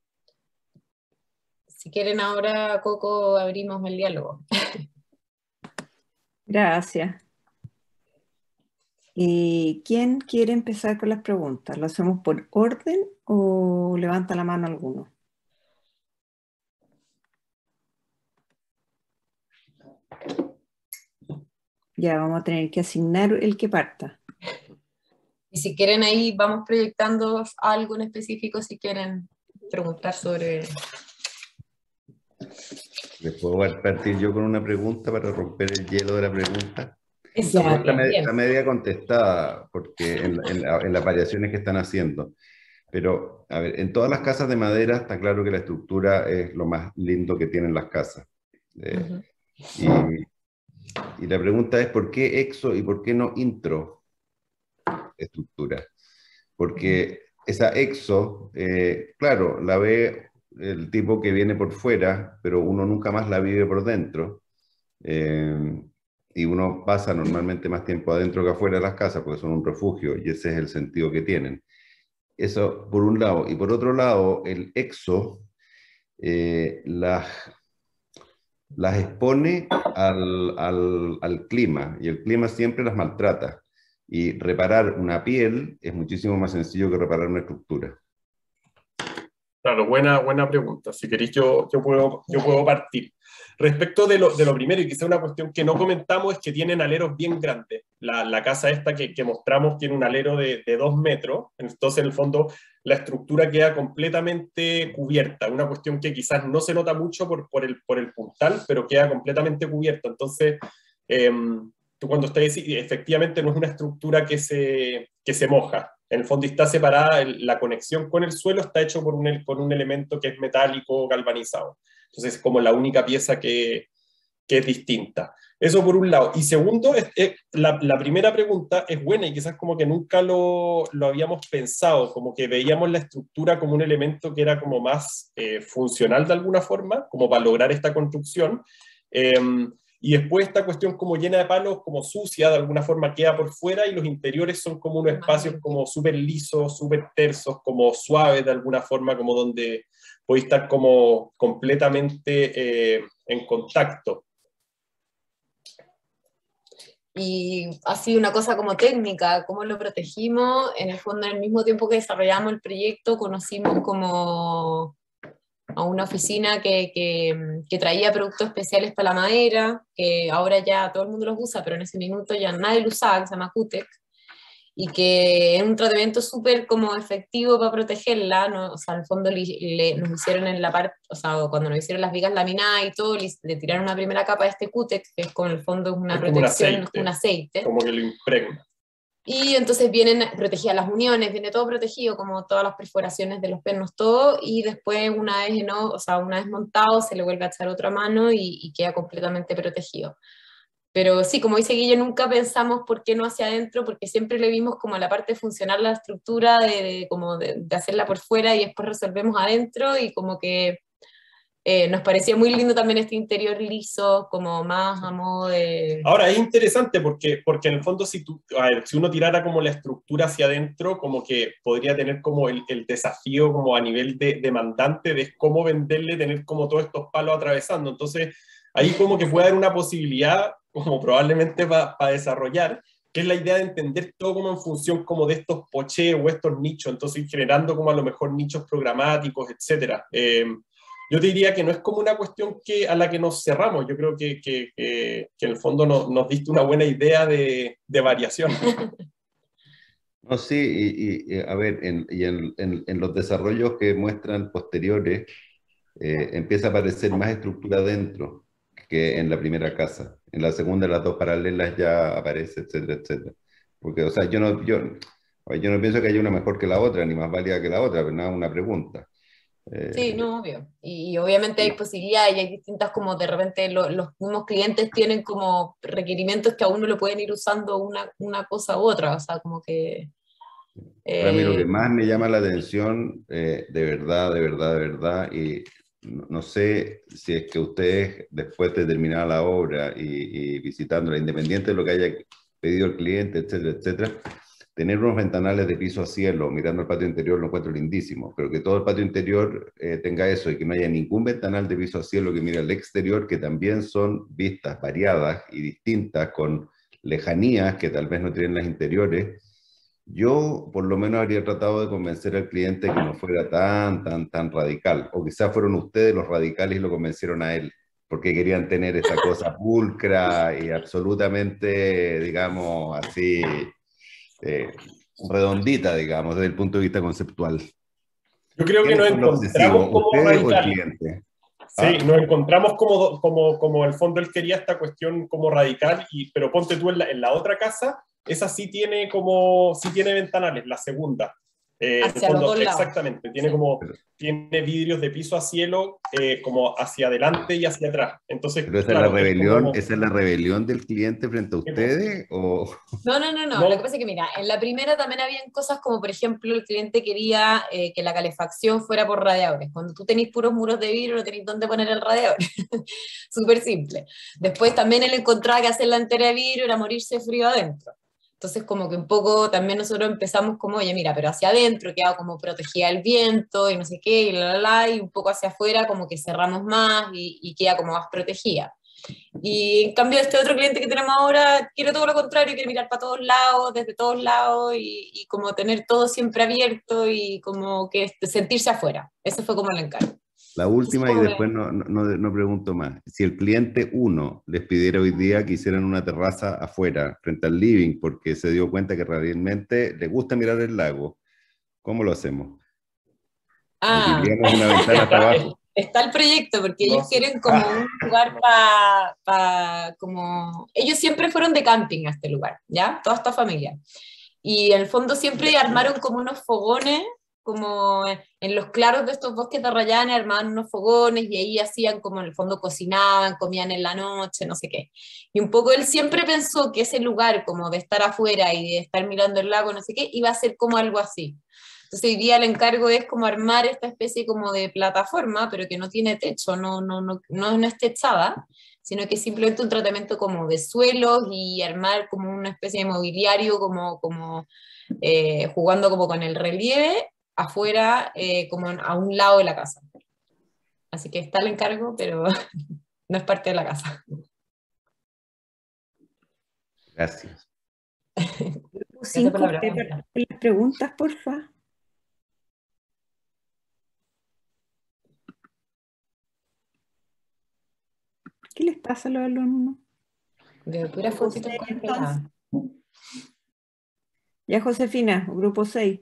Si quieren ahora, Coco, abrimos el diálogo. Gracias. ¿Y quién quiere empezar con las preguntas? ¿Lo hacemos por orden o levanta la mano alguno? Ya vamos a tener que asignar el que parta. Y si quieren ahí vamos proyectando algo en específico, si quieren preguntar sobre... ¿Les puedo partir yo con una pregunta para romper el hielo de la pregunta? Eso, no, está, med está media contestada porque en, en, la, en las variaciones que están haciendo. Pero, a ver, en todas las casas de madera está claro que la estructura es lo más lindo que tienen las casas. Eh, uh-huh. y, y la pregunta es, ¿por qué exo y por qué no intro estructura? Porque esa exo, eh, claro, la ve el tipo que viene por fuera, pero uno nunca más la vive por dentro. Eh, y uno pasa normalmente más tiempo adentro que afuera de las casas, porque son un refugio, y ese es el sentido que tienen. Eso por un lado. Y por otro lado, el exo eh, las, las expone al, al, al clima, y el clima siempre las maltrata. Y reparar una piel es muchísimo más sencillo que reparar una estructura. Claro, buena, buena pregunta. Si queréis, yo, yo, puedo, yo puedo partir. Respecto de lo, de lo primero, y quizá una cuestión que no comentamos, es que tienen aleros bien grandes. La, la casa esta que, que mostramos tiene un alero de, de dos metros, entonces en el fondo la estructura queda completamente cubierta. Una cuestión que quizás no se nota mucho por, por, el, por el puntal, pero queda completamente cubierta. Entonces, eh, tú cuando estás, efectivamente no es una estructura que se, que se moja. En el fondo está separada, la conexión con el suelo está hecho por un, por un elemento que es metálico galvanizado. Entonces es como la única pieza que, que es distinta. Eso por un lado. Y segundo, es, es, la, la primera pregunta es buena y quizás como que nunca lo, lo habíamos pensado, como que veíamos la estructura como un elemento que era como más eh, funcional de alguna forma, como para lograr esta construcción. Eh, Y después esta cuestión como llena de palos, como sucia, de alguna forma queda por fuera, y los interiores son como unos espacios como súper lisos, súper tersos, como suaves de alguna forma, como donde podéis estar como completamente eh, en contacto. Y ha sido una cosa como técnica, cómo lo protegimos. En el fondo, en el mismo tiempo que desarrollamos el proyecto, conocimos como a una oficina que, que, que traía productos especiales para la madera, que ahora ya todo el mundo los usa, pero en ese minuto ya nadie lo usaba, que se llama Cutec, y que es un tratamiento súper como efectivo para protegerla, ¿no? O sea, en el fondo le, le, nos hicieron en la parte, o sea, cuando nos hicieron las vigas laminadas y todo, le, le tiraron una primera capa de este Cutec, que es con el fondo una es protección, como un aceite, un aceite. Como que lo impregna. Y entonces vienen protegidas las uniones, viene todo protegido, como todas las perforaciones de los pernos, todo, y después una vez, ¿no? O sea, una vez montado se le vuelve a echar otra mano y, y queda completamente protegido. Pero sí, como dice Guille, nunca pensamos por qué no hacia adentro, porque siempre le vimos como la parte funcional, la estructura, de, de, como de, de hacerla por fuera y después resolvemos adentro, y como que Eh, nos parecía muy lindo también este interior liso, como más a modo de... Ahora, es interesante porque, porque en el fondo si, tú, a ver, si uno tirara como la estructura hacia adentro, como que podría tener como el, el desafío como a nivel de demandante de cómo venderle, tener como todos estos palos atravesando. Entonces, ahí como que puede haber una posibilidad, como probablemente para pa desarrollar, que es la idea de entender todo como en función como de estos pocheos o estos nichos, entonces generando como a lo mejor nichos programáticos, etcétera. Eh, Yo te diría que no es como una cuestión que, a la que nos cerramos. Yo creo que, que, que, que en el fondo no, nos diste una buena idea de, de variación. No, sí, y, y a ver, en, y en, en, en los desarrollos que muestran posteriores, eh, empieza a aparecer más estructura dentro que en la primera casa. En la segunda, las dos paralelas ya aparece, etcétera, etcétera. Porque, o sea, yo no, yo, yo no pienso que haya una mejor que la otra, ni más válida que la otra, pero nada, una pregunta. Sí, no, obvio. Y, y obviamente hay posibilidades y hay distintas, como de repente lo, los mismos clientes tienen como requerimientos que a uno lo pueden ir usando una, una cosa u otra, o sea, como que... Para mí lo que Eh, más me llama la atención, eh, de verdad, de verdad, de verdad, y no, no sé si es que ustedes, después de terminar la obra y, y visitándola, independiente de lo que haya pedido el cliente, etcétera, etcétera, tener unos ventanales de piso a cielo mirando el patio interior lo encuentro lindísimo, pero que todo el patio interior eh, tenga eso y que no haya ningún ventanal de piso a cielo que mire al exterior, que también son vistas variadas y distintas, con lejanías que tal vez no tienen las interiores. Yo por lo menos habría tratado de convencer al cliente que no fuera tan, tan, tan radical, o quizás fueron ustedes los radicales y lo convencieron a él, porque querían tener esta cosa pulcra y absolutamente, digamos, así... Eh, redondita, digamos, desde el punto de vista conceptual. Yo creo que ¿Quiénes nos son los encontramos obsesivos, como ustedes o el radicales. cliente? Sí, ¿Ah? nos encontramos como, como, como en el fondo él quería esta cuestión como radical, y, pero ponte tú en la, en la otra casa, esa sí tiene como, sí tiene ventanales, la segunda. Eh, hacia fondo, los dos lados. exactamente, tiene sí. como tiene vidrios de piso a cielo eh, como hacia adelante y hacia atrás. Entonces, Pero esa, claro, es la rebelión, como... ¿esa es la rebelión del cliente frente a ustedes? ¿O? No, no, no, no, no. Lo que pasa es que, mira, en la primera también habían cosas como, por ejemplo, el cliente quería eh, que la calefacción fuera por radiadores. Cuando tú tenés puros muros de vidrio, no tenés dónde poner el radiador. Súper simple. Después también él encontraba que hacer la entera de vidrio era morirse frío adentro. Entonces, como que un poco también nosotros empezamos como, oye, mira, pero hacia adentro queda como protegida el viento y no sé qué, y la, la, la, y un poco hacia afuera como que cerramos más y, y queda como más protegida. Y en cambio este otro cliente que tenemos ahora quiere todo lo contrario, quiere mirar para todos lados, desde todos lados, y, y como tener todo siempre abierto y como que sentirse afuera. Eso fue como el encargo. La última, y después no, no, no pregunto más. Si el cliente uno les pidiera hoy día que hicieran una terraza afuera, frente al living, porque se dio cuenta que realmente le gusta mirar el lago, ¿cómo lo hacemos? Ah, ¿Abriríamos una ventana hasta abajo? Está el proyecto, porque No ellos sé. quieren como un lugar para, pa, como... Ellos siempre fueron de camping a este lugar, ¿ya? Toda esta familia. Y en el fondo siempre armaron como unos fogones, como en los claros de estos bosques de Arrayanes, armaban unos fogones y ahí hacían como en el fondo cocinaban, comían en la noche, no sé qué. Y un poco él siempre pensó que ese lugar como de estar afuera y de estar mirando el lago, no sé qué, iba a ser como algo así. Entonces hoy día el encargo es como armar esta especie como de plataforma, pero que no tiene techo, no, no, no, no, no es techada, sino que es simplemente un tratamiento como de suelos y armar como una especie de mobiliario, como, como eh, jugando como con el relieve, afuera, eh, como a un lado de la casa. Así que está el encargo, pero no es parte de la casa. Gracias. Cinco, las preguntas, porfa. ¿Qué les pasa a los alumnos? De pura fotito congelada. Ya, Josefina, grupo seis.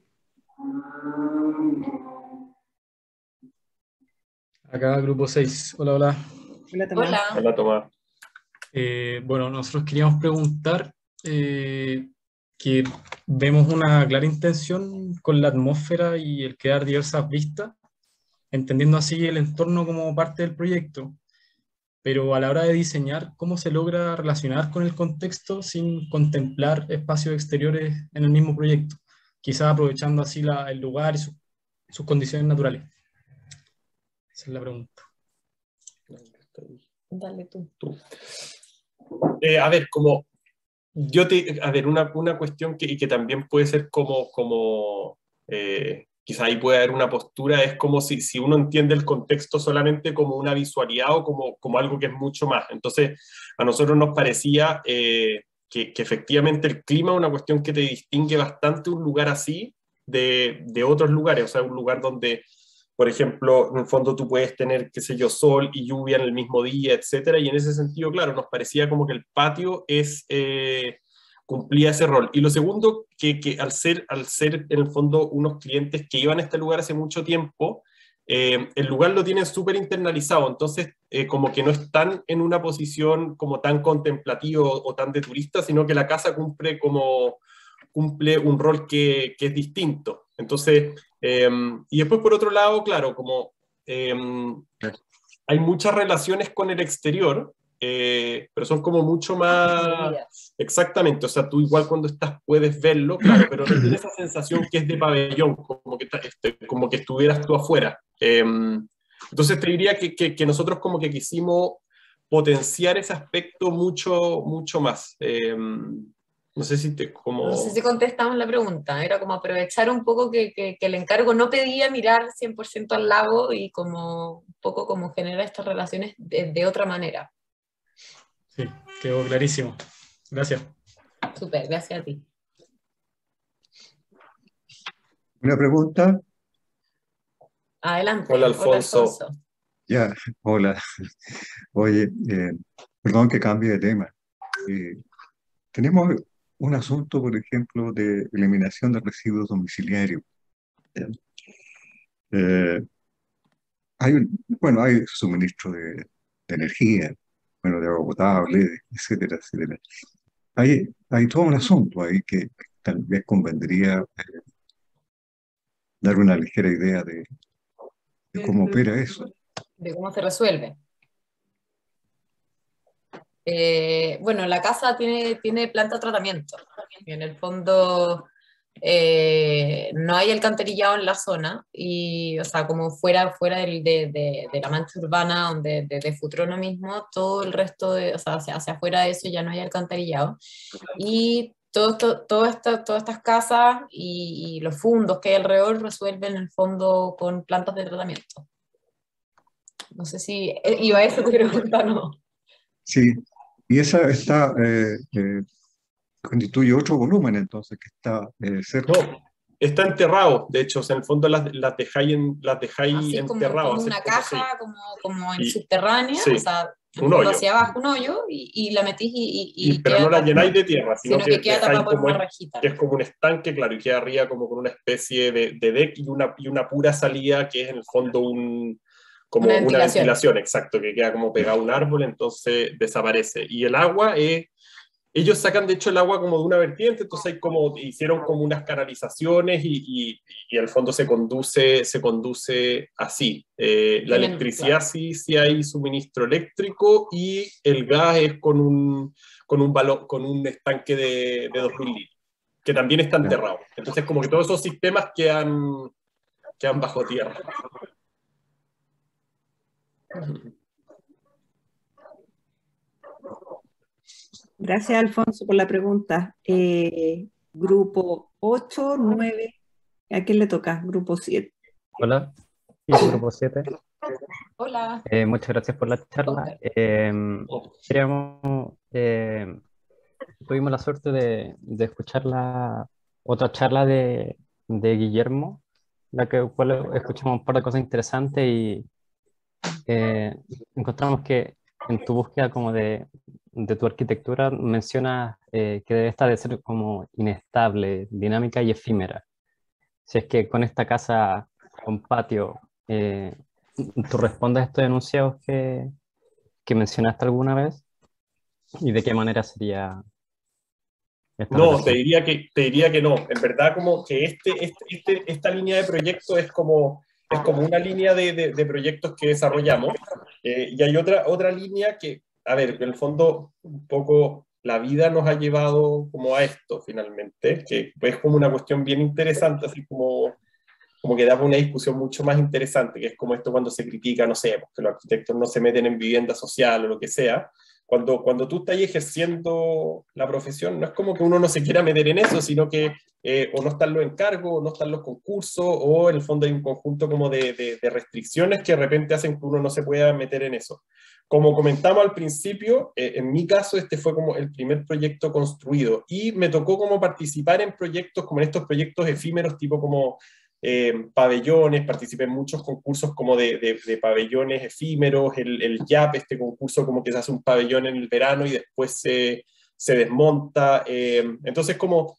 Acá, grupo seis. Hola, hola. Hola, Tomás. Hola. Hola, Tomás. Eh, bueno, nosotros queríamos preguntar eh, que vemos una clara intención con la atmósfera y el crear diversas vistas, entendiendo así el entorno como parte del proyecto, pero a la hora de diseñar, ¿cómo se logra relacionar con el contexto sin contemplar espacios exteriores en el mismo proyecto? Quizás aprovechando así la, el lugar y su, sus condiciones naturales. Esa es la pregunta. Dale tú. tú. Eh, a ver, como yo te, a ver, una, una cuestión que, que también puede ser como, como eh, quizá ahí puede haber una postura, es como si, si uno entiende el contexto solamente como una visualidad o como, como algo que es mucho más. Entonces, a nosotros nos parecía eh, que, que efectivamente el clima es una cuestión que te distingue bastante un lugar así de, de otros lugares, o sea, un lugar donde, por ejemplo, en el fondo tú puedes tener, qué sé yo, sol y lluvia en el mismo día, etcétera, y en ese sentido, claro, nos parecía como que el patio es... Eh, cumplía ese rol. Y lo segundo, que, que al, ser, al ser en el fondo unos clientes que iban a este lugar hace mucho tiempo, eh, el lugar lo tienen súper internalizado, entonces eh, como que no están en una posición como tan contemplativo o tan de turista, sino que la casa cumple como cumple un rol que, que es distinto. Entonces, eh, y después por otro lado, claro, como eh, hay muchas relaciones con el exterior, Eh, pero son como mucho más... Exactamente, o sea, tú igual cuando estás puedes verlo, claro, pero no tienes esa sensación que es de pabellón, como que, este, como que estuvieras tú afuera. Eh, entonces te diría que, que, que nosotros como que quisimos potenciar ese aspecto mucho, mucho más. Eh, no sé si te... Como... No sé si contestamos la pregunta, era como aprovechar un poco que, que, que el encargo no pedía mirar cien por ciento al lago y como un poco como generar estas relaciones de, de otra manera. Sí, quedó clarísimo. Gracias. Súper, gracias a ti. Una pregunta. Adelante. Hola, Alfonso. Hola, Alfonso. Ya, hola. Oye, eh, perdón que cambie de tema. Eh, tenemos un asunto, por ejemplo, de eliminación de residuos domiciliarios. ¿Ya? Eh, hay un, bueno, hay suministro de, de energía, bueno, de agua potable, etcétera, etcétera. Hay, hay todo un asunto ahí que tal vez convendría dar una ligera idea de, de cómo opera eso. De cómo se resuelve. Eh, bueno, la casa tiene, tiene planta de tratamiento. En el fondo eh, no hay alcantarillado en la zona, y, o sea, como fuera, fuera del, de, de, de la mancha urbana, donde, de, de Futrono mismo, todo el resto, de, o sea, hacia, hacia afuera de eso ya no hay alcantarillado. Y todo esto, todo esto, todas estas casas y, y los fundos que hay alrededor resuelven en el fondo con plantas de tratamiento. No sé si eh, iba a eso tu pregunta, ¿no? Sí, y esa está, eh, eh, constituye otro volumen entonces que está eh, cerca. No, está enterrado, de hecho, o sea, en el fondo las, las dejáis, en, las dejáis Así como, enterradas. como una como, caja, sí. como, como en Y- subterránea, sí, o sea, en un fondo hoyo. hacia abajo un hoyo, y, y la metís y, y, Y, y pero queda no la tap- llenáis de tierra, sino, sino que, que queda dejáis tapada por como una es- rejita. que es como un estanque, claro, y queda arriba como con una especie de, de deck y una, y una pura salida que es en el fondo un, como Una una ventilación. ventilación, exacto, que queda como pegado a un árbol, entonces desaparece. Y el agua es... Ellos sacan, de hecho, el agua como de una vertiente, entonces hay como, hicieron como unas canalizaciones y, y, y al fondo se conduce, se conduce así. Eh, la Tienen, electricidad claro. sí, sí hay suministro eléctrico, y el gas es con un, con un, balón, con un estanque de, de dos mil litros, que también está enterrado. Entonces como que todos esos sistemas quedan, quedan bajo tierra. Gracias, Alfonso, por la pregunta. Eh, grupo ocho, nueve, ¿a quién le toca? Grupo siete. Hola, y el grupo siete. Hola. Eh, muchas gracias por la charla. Eh, queríamos, eh, tuvimos la suerte de, de escuchar la otra charla de, de Guillermo, la que cual escuchamos un par de cosas interesantes, y eh, encontramos que en tu búsqueda como de, de tu arquitectura mencionas eh, que debe estar de ser como inestable, dinámica y efímera. Si es que con esta casa con patio, eh, ¿tú respondes a estos enunciados que, que mencionaste alguna vez? ¿Y de qué manera sería esta No, te relación? diría que, te diría que no. En verdad, como que este, este, este- esta línea de proyectos es como, es como una línea de, de- de proyectos que desarrollamos. Eh, y hay otra, otra línea que, a ver, en el fondo, un poco la vida nos ha llevado como a esto, finalmente, que es como una cuestión bien interesante, así como, como que da una discusión mucho más interesante, que es como esto cuando se critica, no sé, porque los arquitectos no se meten en vivienda social o lo que sea. Cuando, cuando tú estás ejerciendo la profesión, no es como que uno no se quiera meter en eso, sino que eh, o no están los encargos, o no están los concursos, o en el fondo hay un conjunto como de, de, de restricciones que de repente hacen que uno no se pueda meter en eso. Como comentamos al principio, eh, en mi caso este fue como el primer proyecto construido, y me tocó como participar en proyectos, como en estos proyectos efímeros, tipo como eh, pabellones, participé en muchos concursos como de, de, de pabellones efímeros, el, el Y A P, este concurso como que se hace un pabellón en el verano y después se, se desmonta. Eh, entonces como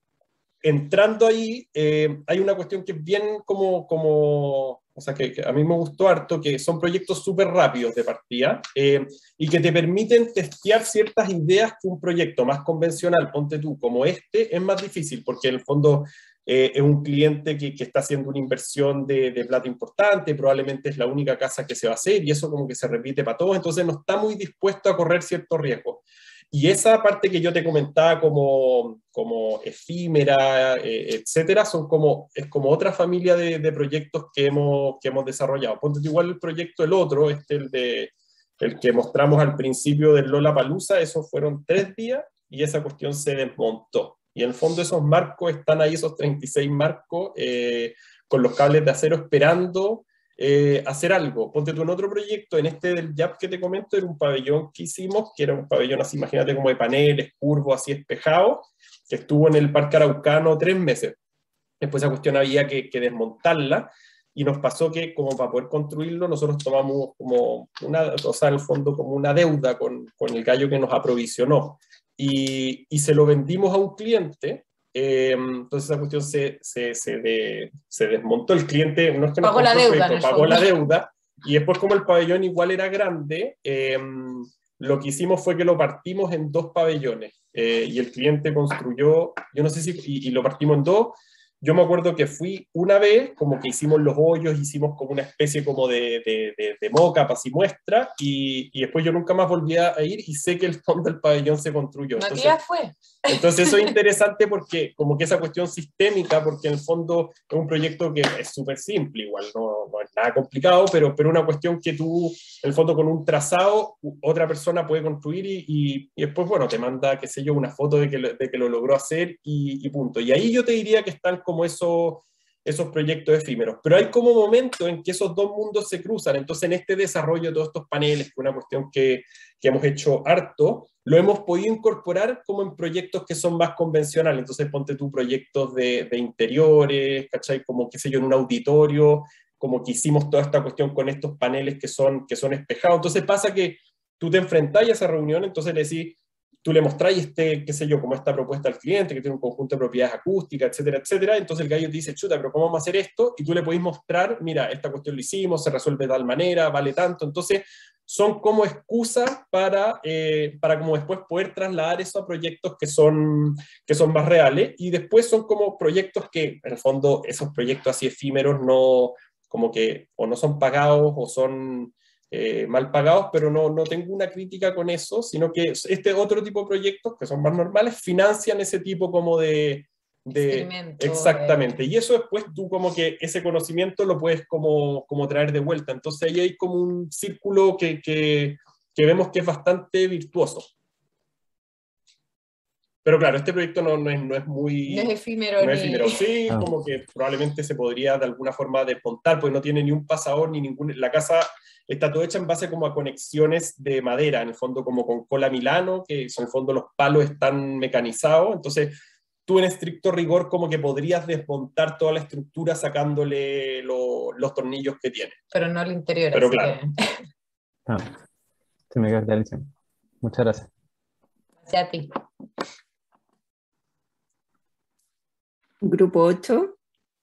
entrando ahí, eh, hay una cuestión que es bien como, como o sea, que, que a mí me gustó harto, que son proyectos súper rápidos de partida eh, y que te permiten testear ciertas ideas que un proyecto más convencional, ponte tú, como este, es más difícil, porque en el fondo eh, es un cliente que, que está haciendo una inversión de, de plata importante, probablemente es la única casa que se va a hacer, y eso como que se repite para todos, entonces no está muy dispuesto a correr ciertos riesgos. Y esa parte que yo te comentaba como, como efímera, eh, etcétera, son como, es como otra familia de, de proyectos que hemos, que hemos desarrollado. Ponte igual el proyecto, el otro, este, el, de, el que mostramos al principio del Lollapalooza, esos fueron tres días y esa cuestión se desmontó. Y en el fondo esos marcos están ahí, esos treinta y seis marcos, eh, con los cables de acero esperando Eh, hacer algo. Ponte tú en otro proyecto, en este del Y A P que te comento, era un pabellón que hicimos, que era un pabellón así, imagínate, como de paneles, curvo, así espejado, que estuvo en el Parque Araucano tres meses. Después esa cuestión había que, que desmontarla, y nos pasó que como para poder construirlo nosotros tomamos como una, o sea, en el fondo como una deuda con, con el gallo que nos aprovisionó, y, y se lo vendimos a un cliente. Eh, entonces esa cuestión se, se, se, de, se desmontó, el cliente no es que nos Pagó la compró el deuda, proyecto, en el pagó fondo. la deuda, y después como el pabellón igual era grande, eh, lo que hicimos fue que lo partimos en dos pabellones, eh, y el cliente construyó, yo no sé si, y, y lo partimos en dos, yo me acuerdo que fui una vez, como que hicimos los hoyos, hicimos como una especie como de, de, de, de mock-up, así muestra, y, y después yo nunca más volví a ir, y sé que el fondo del pabellón se construyó. Matías fue. Entonces eso es interesante porque como que esa cuestión sistémica, porque en el fondo es un proyecto que es súper simple, igual no, no es nada complicado, pero, pero una cuestión que tú, en el fondo con un trazado, otra persona puede construir y, y, y después, bueno, te manda, qué sé yo, una foto de que lo, de que lo logró hacer y, y punto. Y ahí yo te diría que están como esos, esos proyectos efímeros. Pero hay como momentos en que esos dos mundos se cruzan. Entonces en este desarrollo de todos estos paneles, que es una cuestión que, que hemos hecho harto, lo hemos podido incorporar como en proyectos que son más convencionales. Entonces ponte tú proyectos de, de interiores, ¿cachai? Como, qué sé yo, en un auditorio, como que hicimos toda esta cuestión con estos paneles que son, que son espejados. Entonces pasa que tú te enfrentás a esa reunión, entonces le decís, tú le mostrás este, qué sé yo, como esta propuesta al cliente, que tiene un conjunto de propiedades acústicas, etcétera, etcétera, entonces el gallo te dice, chuta, pero ¿cómo vamos a hacer esto? Y tú le podés mostrar, mira, esta cuestión lo hicimos, se resuelve de tal manera, vale tanto, entonces son como excusas para, eh, para como después poder trasladar eso a proyectos que son, que son más reales, y después son como proyectos que, en el fondo, esos proyectos así efímeros no, como que o no son pagados o son eh, mal pagados, pero no, no tengo una crítica con eso, sino que este otro tipo de proyectos, que son más normales, financian ese tipo como de... de exactamente, de... y eso después tú como que ese conocimiento lo puedes como, como traer de vuelta, entonces ahí hay como un círculo que, que, que vemos que es bastante virtuoso. Pero claro, este proyecto no, no, es, no es muy... No es efímero. No es ni... efímero, sí, Ah. como que probablemente se podría de alguna forma desmontar, porque no tiene ni un pasador, ni ningún... La casa está toda hecha en base como a conexiones de madera, en el fondo como con cola Milano, que en el fondo los palos están mecanizados, entonces tú en estricto rigor como que podrías desmontar toda la estructura sacándole lo, los tornillos que tiene. Pero no al interior, Pero así claro. que... Ah, se me queda clarísimo. Muchas gracias. Gracias a ti. Grupo ocho.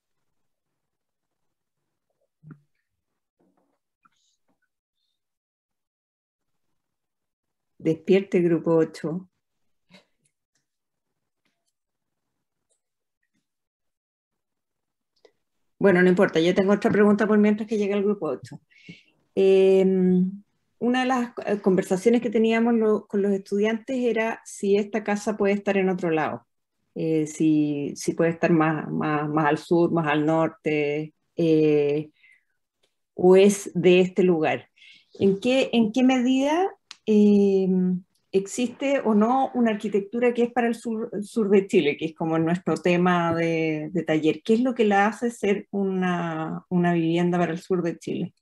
Despierte, grupo ocho. Bueno, no importa, yo tengo otra pregunta por mientras que llega el grupo ocho. Eh, una de las conversaciones que teníamos lo, con los estudiantes era si esta casa puede estar en otro lado, eh, si, si puede estar más, más, más al sur, más al norte, eh, o es de este lugar. ¿En qué, en qué medida eh, existe o no una arquitectura que es para el sur, el sur de Chile, que es como nuestro tema de, de taller? ¿Qué es lo que la hace ser una, una vivienda para el sur de Chile?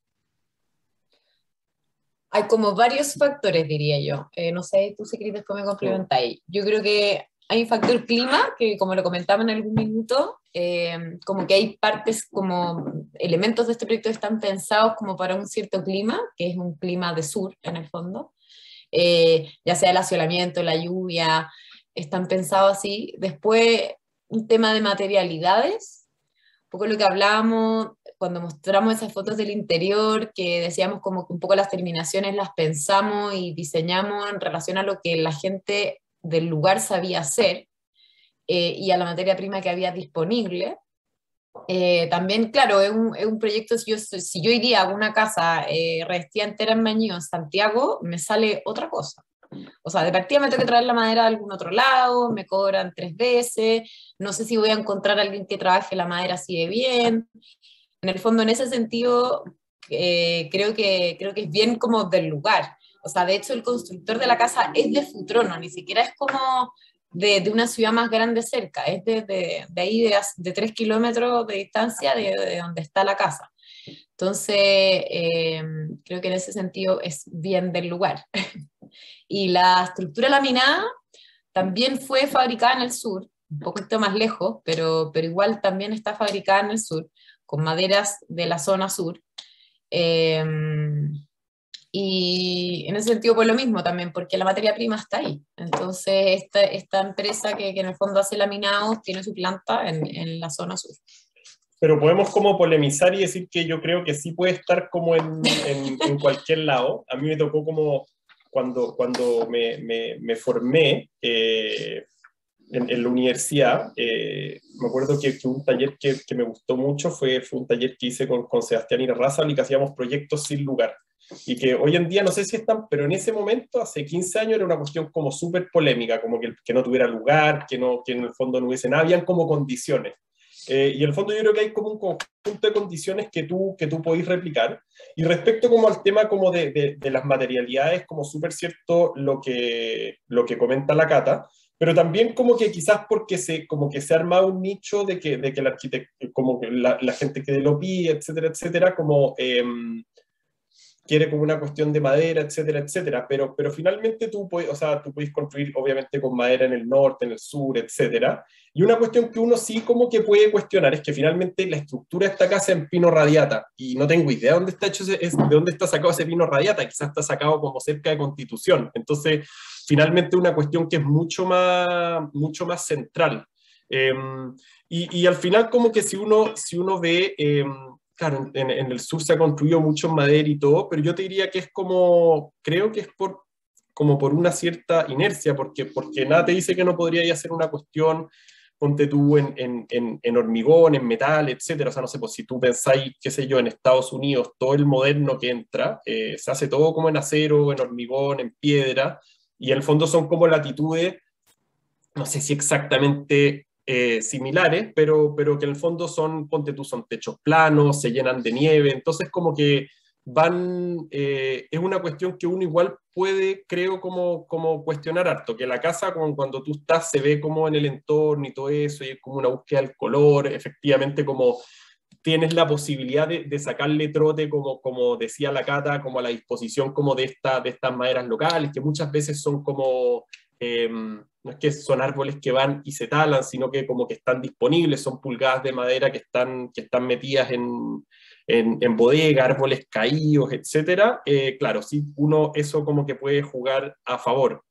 Hay como varios factores, diría yo. Eh, no sé, tú si querés después me complementáis. Yo creo que hay un factor clima, que como lo comentaba en algún minuto, eh, como que hay partes, como elementos de este proyecto que están pensados como para un cierto clima, que es un clima de sur en el fondo, eh, ya sea el asolamiento, la lluvia, están pensados así. Después, un tema de materialidades, un poco lo que hablábamos cuando mostramos esas fotos del interior, que decíamos como que un poco las terminaciones las pensamos y diseñamos en relación a lo que la gente del lugar sabía hacer, eh, y a la materia prima que había disponible. Eh, también, claro, es un, es un proyecto, si yo, si yo iría a una casa eh, revestida entera en Mañío, en Santiago, me sale otra cosa. O sea, de partida me tengo que traer la madera de algún otro lado, me cobran tres veces, no sé si voy a encontrar a alguien que trabaje la madera así de bien. En el fondo, en ese sentido, eh, creo, que, creo que es bien como del lugar. O sea, de hecho, el constructor de la casa es de Futrono, ni siquiera es como de, de una ciudad más grande cerca, es de, de, de ahí de, de tres kilómetros de distancia de, de donde está la casa. Entonces, eh, creo que en ese sentido es bien del lugar. Y la estructura laminada también fue fabricada en el sur, un poquito más lejos, pero, pero igual también está fabricada en el sur, con maderas de la zona sur. Eh, y en ese sentido, pues lo mismo también, porque la materia prima está ahí. Entonces, esta, esta empresa que, que en el fondo hace laminados tiene su planta en, en la zona sur. Pero podemos como polemizar y decir que yo creo que sí puede estar como en, en, en cualquier lado. A mí me tocó como cuando, cuando me, me, me formé, eh, en, en la universidad, eh, me acuerdo que, que un taller que, que me gustó mucho fue, fue un taller que hice con, con Sebastián Irarrázaval y que hacíamos proyectos sin lugar. Y que hoy en día no sé si están, pero en ese momento, hace quince años, era una cuestión como súper polémica, como que, que no tuviera lugar, que, no, que en el fondo no hubiese nada, habían como condiciones. Eh, y en el fondo yo creo que hay como un conjunto de condiciones que tú, que tú podés replicar. Y respecto como al tema como de, de, de las materialidades, como súper cierto lo que, lo que comenta la Cata, pero también como que quizás porque se, como que se ha armado un nicho de que, de que el arquitecto, como que la, la gente que lo pide, etcétera, etcétera, como... Eh, quiere como una cuestión de madera, etcétera, etcétera, pero, pero finalmente tú puedes, o sea, tú puedes construir obviamente con madera en el norte, en el sur, etcétera, y una cuestión que uno sí como que puede cuestionar es que finalmente la estructura de esta casa es en pino radiata, y no tengo idea de dónde está hecho ese, es, de dónde está sacado ese pino radiata, quizás está sacado como cerca de Constitución, entonces finalmente una cuestión que es mucho más, mucho más central, eh, y, y al final como que si uno, si uno ve... Eh, claro, en, en el sur se ha construido mucho en madera y todo, pero yo te diría que es como, creo que es por, como por una cierta inercia, porque, porque nada te dice que no podría hacer una cuestión, ponte tú en, en, en, en hormigón, en metal, etcétera. O sea, no sé, pues si tú pensáis, qué sé yo, en Estados Unidos, todo el moderno que entra, eh, se hace todo como en acero, en hormigón, en piedra, y en el fondo son como latitudes, no sé si exactamente... Eh, similares, pero, pero que en el fondo son, ponte tú, son techos planos, se llenan de nieve, entonces como que van, eh, es una cuestión que uno igual puede, creo, como, como cuestionar harto, que la casa como cuando tú estás se ve como en el entorno y todo eso, y es como una búsqueda del color, efectivamente como tienes la posibilidad de, de sacarle trote, como, como decía la Cata, como a la disposición como de, esta, de estas maderas locales, que muchas veces son como... Eh, no es que son árboles que van y se talan, sino que como que están disponibles, son pulgadas de madera que están, que están metidas en, en, en bodega, árboles caídos, etcétera. Eh, claro, sí, uno eso como que puede jugar a favor,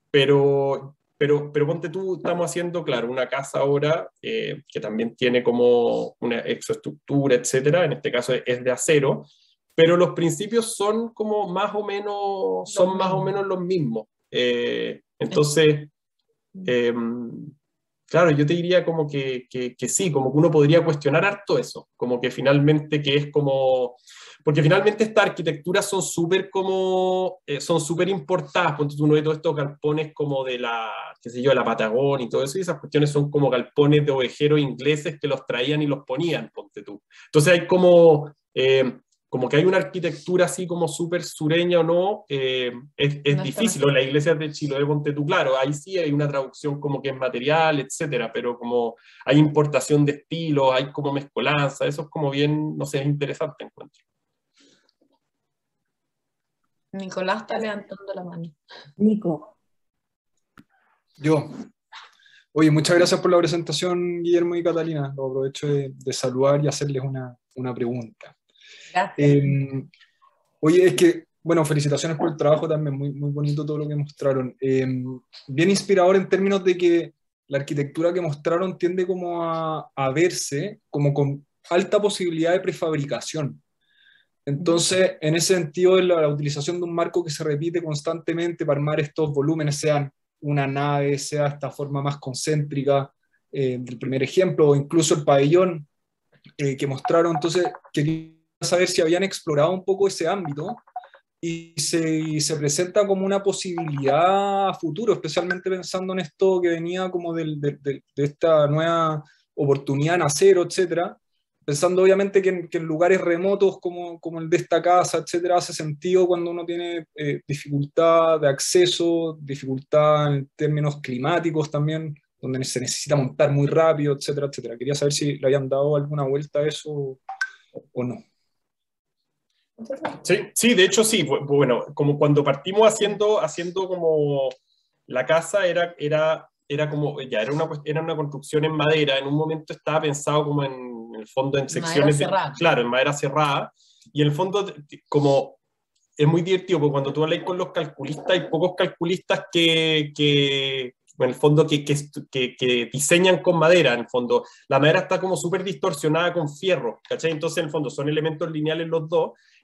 pero, pero, pero ponte tú, estamos haciendo, claro, una casa ahora eh, que también tiene como una exoestructura, etcétera, en este caso es de acero, pero los principios son como más o menos, son más o menos los mismos. Eh, entonces... Eh, claro, yo te diría como que, que, que sí, como que uno podría cuestionar harto eso, como que finalmente que es como, porque finalmente estas arquitecturas son súper como, eh, son súper importadas, porque uno ve todos estos galpones como de la, qué sé yo, de la Patagonia y todo eso, y esas cuestiones son como galpones de ovejeros ingleses que los traían y los ponían, ponte tú. Entonces hay como... Eh, como que hay una arquitectura así como súper sureña o no, eh, es, es no difícil. O la iglesia de Chiloé, ponte tú, claro, ahí sí hay una traducción como que es material, etcétera, pero como hay importación de estilos, hay como mezcolanza, eso es como bien, no sé, es interesante encuentro. Nicolás está levantando la mano. Nico. Yo. Oye, muchas gracias por la presentación, Guillermo y Catalina. Lo aprovecho de, de saludar y hacerles una, una pregunta. Eh, oye, es que, bueno, felicitaciones por el trabajo también, muy, muy bonito todo lo que mostraron. Eh, bien inspirador en términos de que la arquitectura que mostraron tiende como a, a verse como con alta posibilidad de prefabricación. Entonces, en ese sentido, la, la utilización de un marco que se repite constantemente para armar estos volúmenes, sean una nave, sea esta forma más concéntrica eh, del primer ejemplo, o incluso el pabellón eh, que mostraron. Entonces, quería saber si habían explorado un poco ese ámbito y se, y se presenta como una posibilidad a futuro, especialmente pensando en esto que venía como del, de, de, de esta nueva oportunidad en acero, etcétera, pensando obviamente que en, que en lugares remotos como, como el de esta casa, etcétera, hace sentido cuando uno tiene eh, dificultad de acceso, dificultad en términos climáticos también, donde se necesita montar muy rápido, etcétera, etcétera. Quería saber si le habían dado alguna vuelta a eso o no. Sí, sí, de hecho sí, bueno, como cuando partimos haciendo, haciendo como la casa era, era, era como, ya era una, era una construcción en madera, en un momento estaba pensado como en, en el fondo en secciones, de, claro, en madera cerrada, y en el fondo como es muy divertido, porque cuando tú hablas con los calculistas, hay pocos calculistas que, que en el fondo que, que, que, que diseñan con madera, en el fondo. La madera está como súper distorsionada con fierro, ¿cachai? Entonces, en el fondo, son elementos lineales los dos,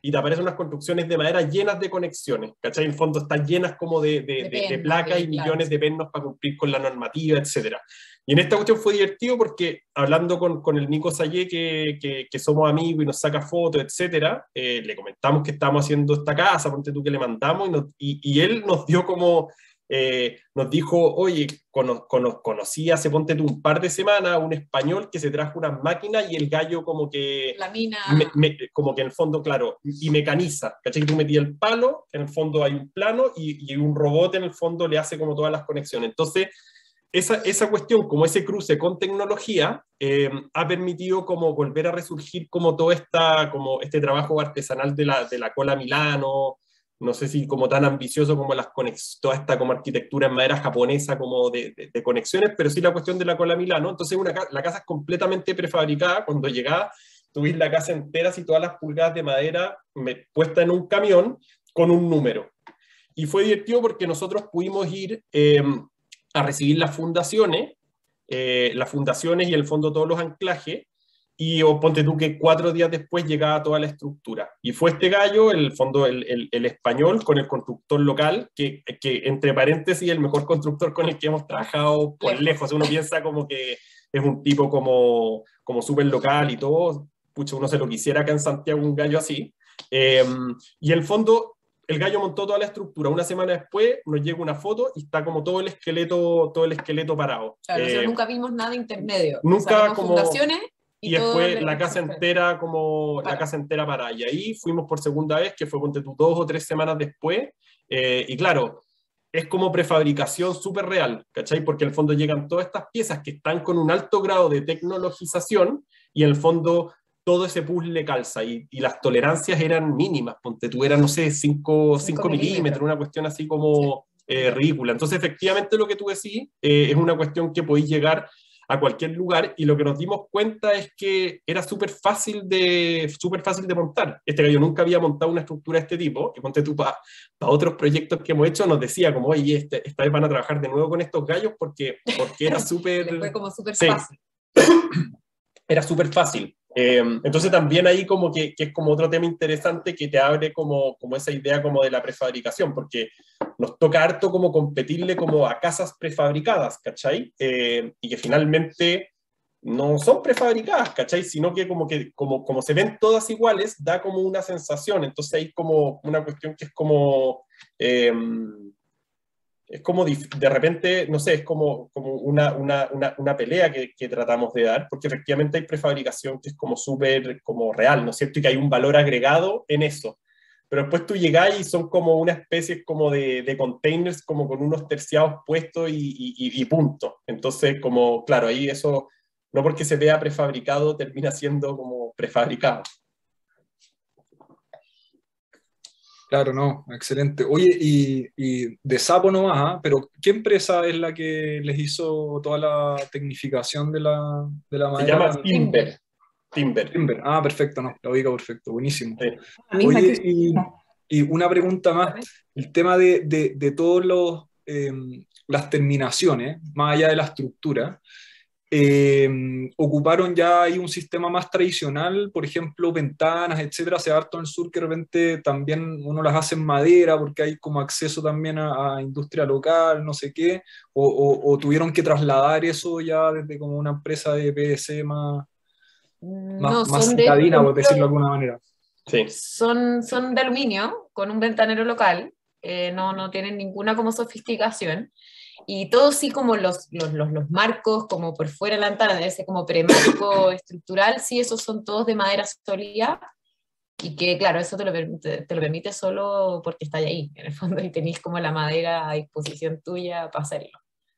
y te aparecen unas construcciones de madera llenas de conexiones, ¿cachai? En el fondo están llenas como de, de, de, de, de placas y claro, millones de pernos para cumplir con la normativa, etcétera. Y en esta cuestión fue divertido porque hablando con, con el Nico Sayé, que, que, que somos amigos y nos saca fotos, etcétera, eh, le comentamos que estábamos haciendo esta casa, ponte tú que le mandamos, y, nos, y, y él nos dio como... Eh, nos dijo, oye, cono, cono, conocí hace, ponte tú, un par de semanas a un español que se trajo unas máquinas y el gallo como que... La mina... Me, me, como que en el fondo, claro, y mecaniza, ¿cachai? Que tú metías el palo, en el fondo hay un plano y, y un robot en el fondo le hace como todas las conexiones. Entonces, esa, esa cuestión, como ese cruce con tecnología, eh, ha permitido como volver a resurgir como todo esta, como este trabajo artesanal de la, de la cola Milano, no sé si como tan ambicioso como las conex toda esta como arquitectura en madera japonesa como de, de, de conexiones, pero sí la cuestión de la cola Milano. Entonces una, la casa es completamente prefabricada. Cuando llegaba, tuviste la casa entera, y todas las pulgadas de madera me, puesta en un camión con un número. Y fue divertido porque nosotros pudimos ir eh, a recibir las fundaciones, eh, las fundaciones y en el fondo todos los anclajes, y o ponte tú que cuatro días después llegaba toda la estructura. Y fue este gallo, el fondo, el, el, el español, con el constructor local, que, que entre paréntesis, el mejor constructor con el que hemos trabajado por lejos. lejos. Uno piensa como que es un tipo como, como súper local y todo. Pucha, uno se lo quisiera acá en Santiago, un gallo así. Eh, y en el fondo, el gallo montó toda la estructura. Una semana después nos llega una foto y está como todo el esqueleto, todo el esqueleto parado. Claro, eh, nosotros nunca vimos nada intermedio. Nunca o sea, como... fundaciones, Y, y después la casa entera como para. la casa entera para y ahí fuimos por segunda vez, que fue ponte tú dos o tres semanas después, eh, y claro, es como prefabricación súper real, ¿cachai? Porque en el fondo llegan todas estas piezas que están con un alto grado de tecnologización y en el fondo todo ese puzzle calza y, y las tolerancias eran mínimas, ponte tú eran, no sé, cinco milímetros, una cuestión así como sí. eh, ridícula. Entonces efectivamente lo que tú decís eh, es una cuestión que podéis llegar a cualquier lugar, y lo que nos dimos cuenta es que era súper fácil de súper fácil de montar. Este gallo nunca había montado una estructura de este tipo, y ponte tú para pa otros proyectos que hemos hecho, nos decía como, oye, este, esta vez van a trabajar de nuevo con estos gallos porque, porque era súper... fue como súper sí, fácil. Era súper fácil. Eh, entonces también ahí como que, que es como otro tema interesante que te abre como, como esa idea como de la prefabricación, porque nos toca harto como competirle como a casas prefabricadas, ¿cachai? Eh, y que finalmente no son prefabricadas, ¿cachai? Sino que como que como, como se ven todas iguales, da como una sensación. Entonces hay como una cuestión que es como... Eh, es como de repente, no sé, es como, como una, una, una, una pelea que, que tratamos de dar, porque efectivamente hay prefabricación que es como súper como real, ¿no es cierto? Y que hay un valor agregado en eso. Pero después tú llegás y son como una especie como de, de containers, como con unos terciados puestos y, y, y punto. Entonces, como, claro, ahí eso, no porque se vea prefabricado, termina siendo como prefabricado. Claro, no, excelente. Oye, y, y de sapo nomás, ¿eh? Pero ¿qué empresa es la que les hizo toda la tecnificación de la, de la madera? Se llama Timber. Timber. Timber. Ah, perfecto, no, la ubica perfecto, buenísimo. Sí. Oye, y, y una pregunta más, el tema de, de, de todos los eh, las terminaciones, más allá de la estructura, Eh, ocuparon ya ahí un sistema más tradicional, por ejemplo, ventanas, etcétera. Se harto en el sur que de repente también uno las hace en madera porque hay como acceso también a, a industria local, no sé qué, o, o, o tuvieron que trasladar eso ya desde como una empresa de P V C más, más, no, más son citadina, de, por decirlo de alguna manera. Sí. Son, son de aluminio con un ventanero local, eh, no, no tienen ninguna como sofisticación. Y todo sí como los, los, los, los marcos, como por fuera de la ventana, ese como premarco estructural, sí, esos son todos de madera sólida, y que claro, eso te lo permite, te lo permite solo porque está ahí, en el fondo, y tenéis como la madera a disposición tuya para hacerlo.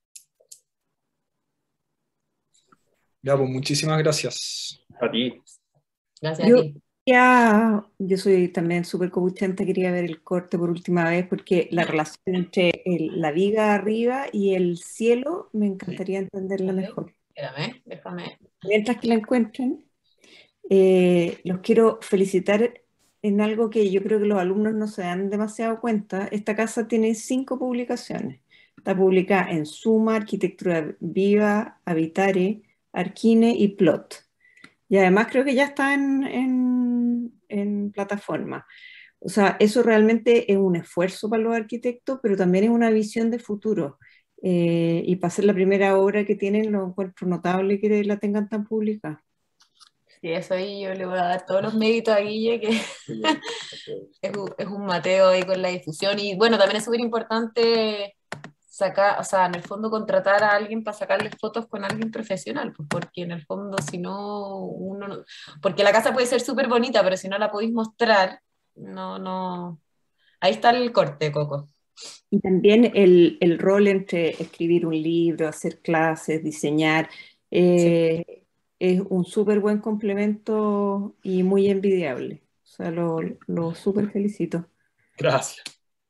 Ya, pues muchísimas gracias. A ti. Gracias Yo, a ti. Ya, yo soy también súper copuchante, quería ver el corte por última vez porque la relación entre el- la viga arriba y el cielo me encantaría entenderla mejor. Espérame, déjame. Mientras que la encuentren, eh, los quiero felicitar en algo que yo creo que los alumnos no se dan demasiado cuenta. Esta casa tiene cinco publicaciones. Está publicada en Suma, Arquitectura Viva, Habitare, Arquine y Plot. Y además creo que ya está en, en, en plataforma. O sea, eso realmente es un esfuerzo para los arquitectos, pero también es una visión de futuro. Eh, y para ser la primera obra que tienen, lo encuentro notable que la tengan tan publicada. Sí, eso ahí yo le voy a dar todos los méritos a Guille, que es, un, es un Mateo ahí con la difusión. Y bueno, también es súper importante sacar, o sea, en el fondo contratar a alguien para sacarle fotos con alguien profesional, pues porque en el fondo si no, uno no, porque la casa puede ser súper bonita, pero si no la podéis mostrar, no, no, ahí está el corte, Coco. Y también el, el rol entre escribir un libro, hacer clases, diseñar, eh, sí. Es un súper buen complemento y muy envidiable. O sea, lo, lo súper felicito. Gracias.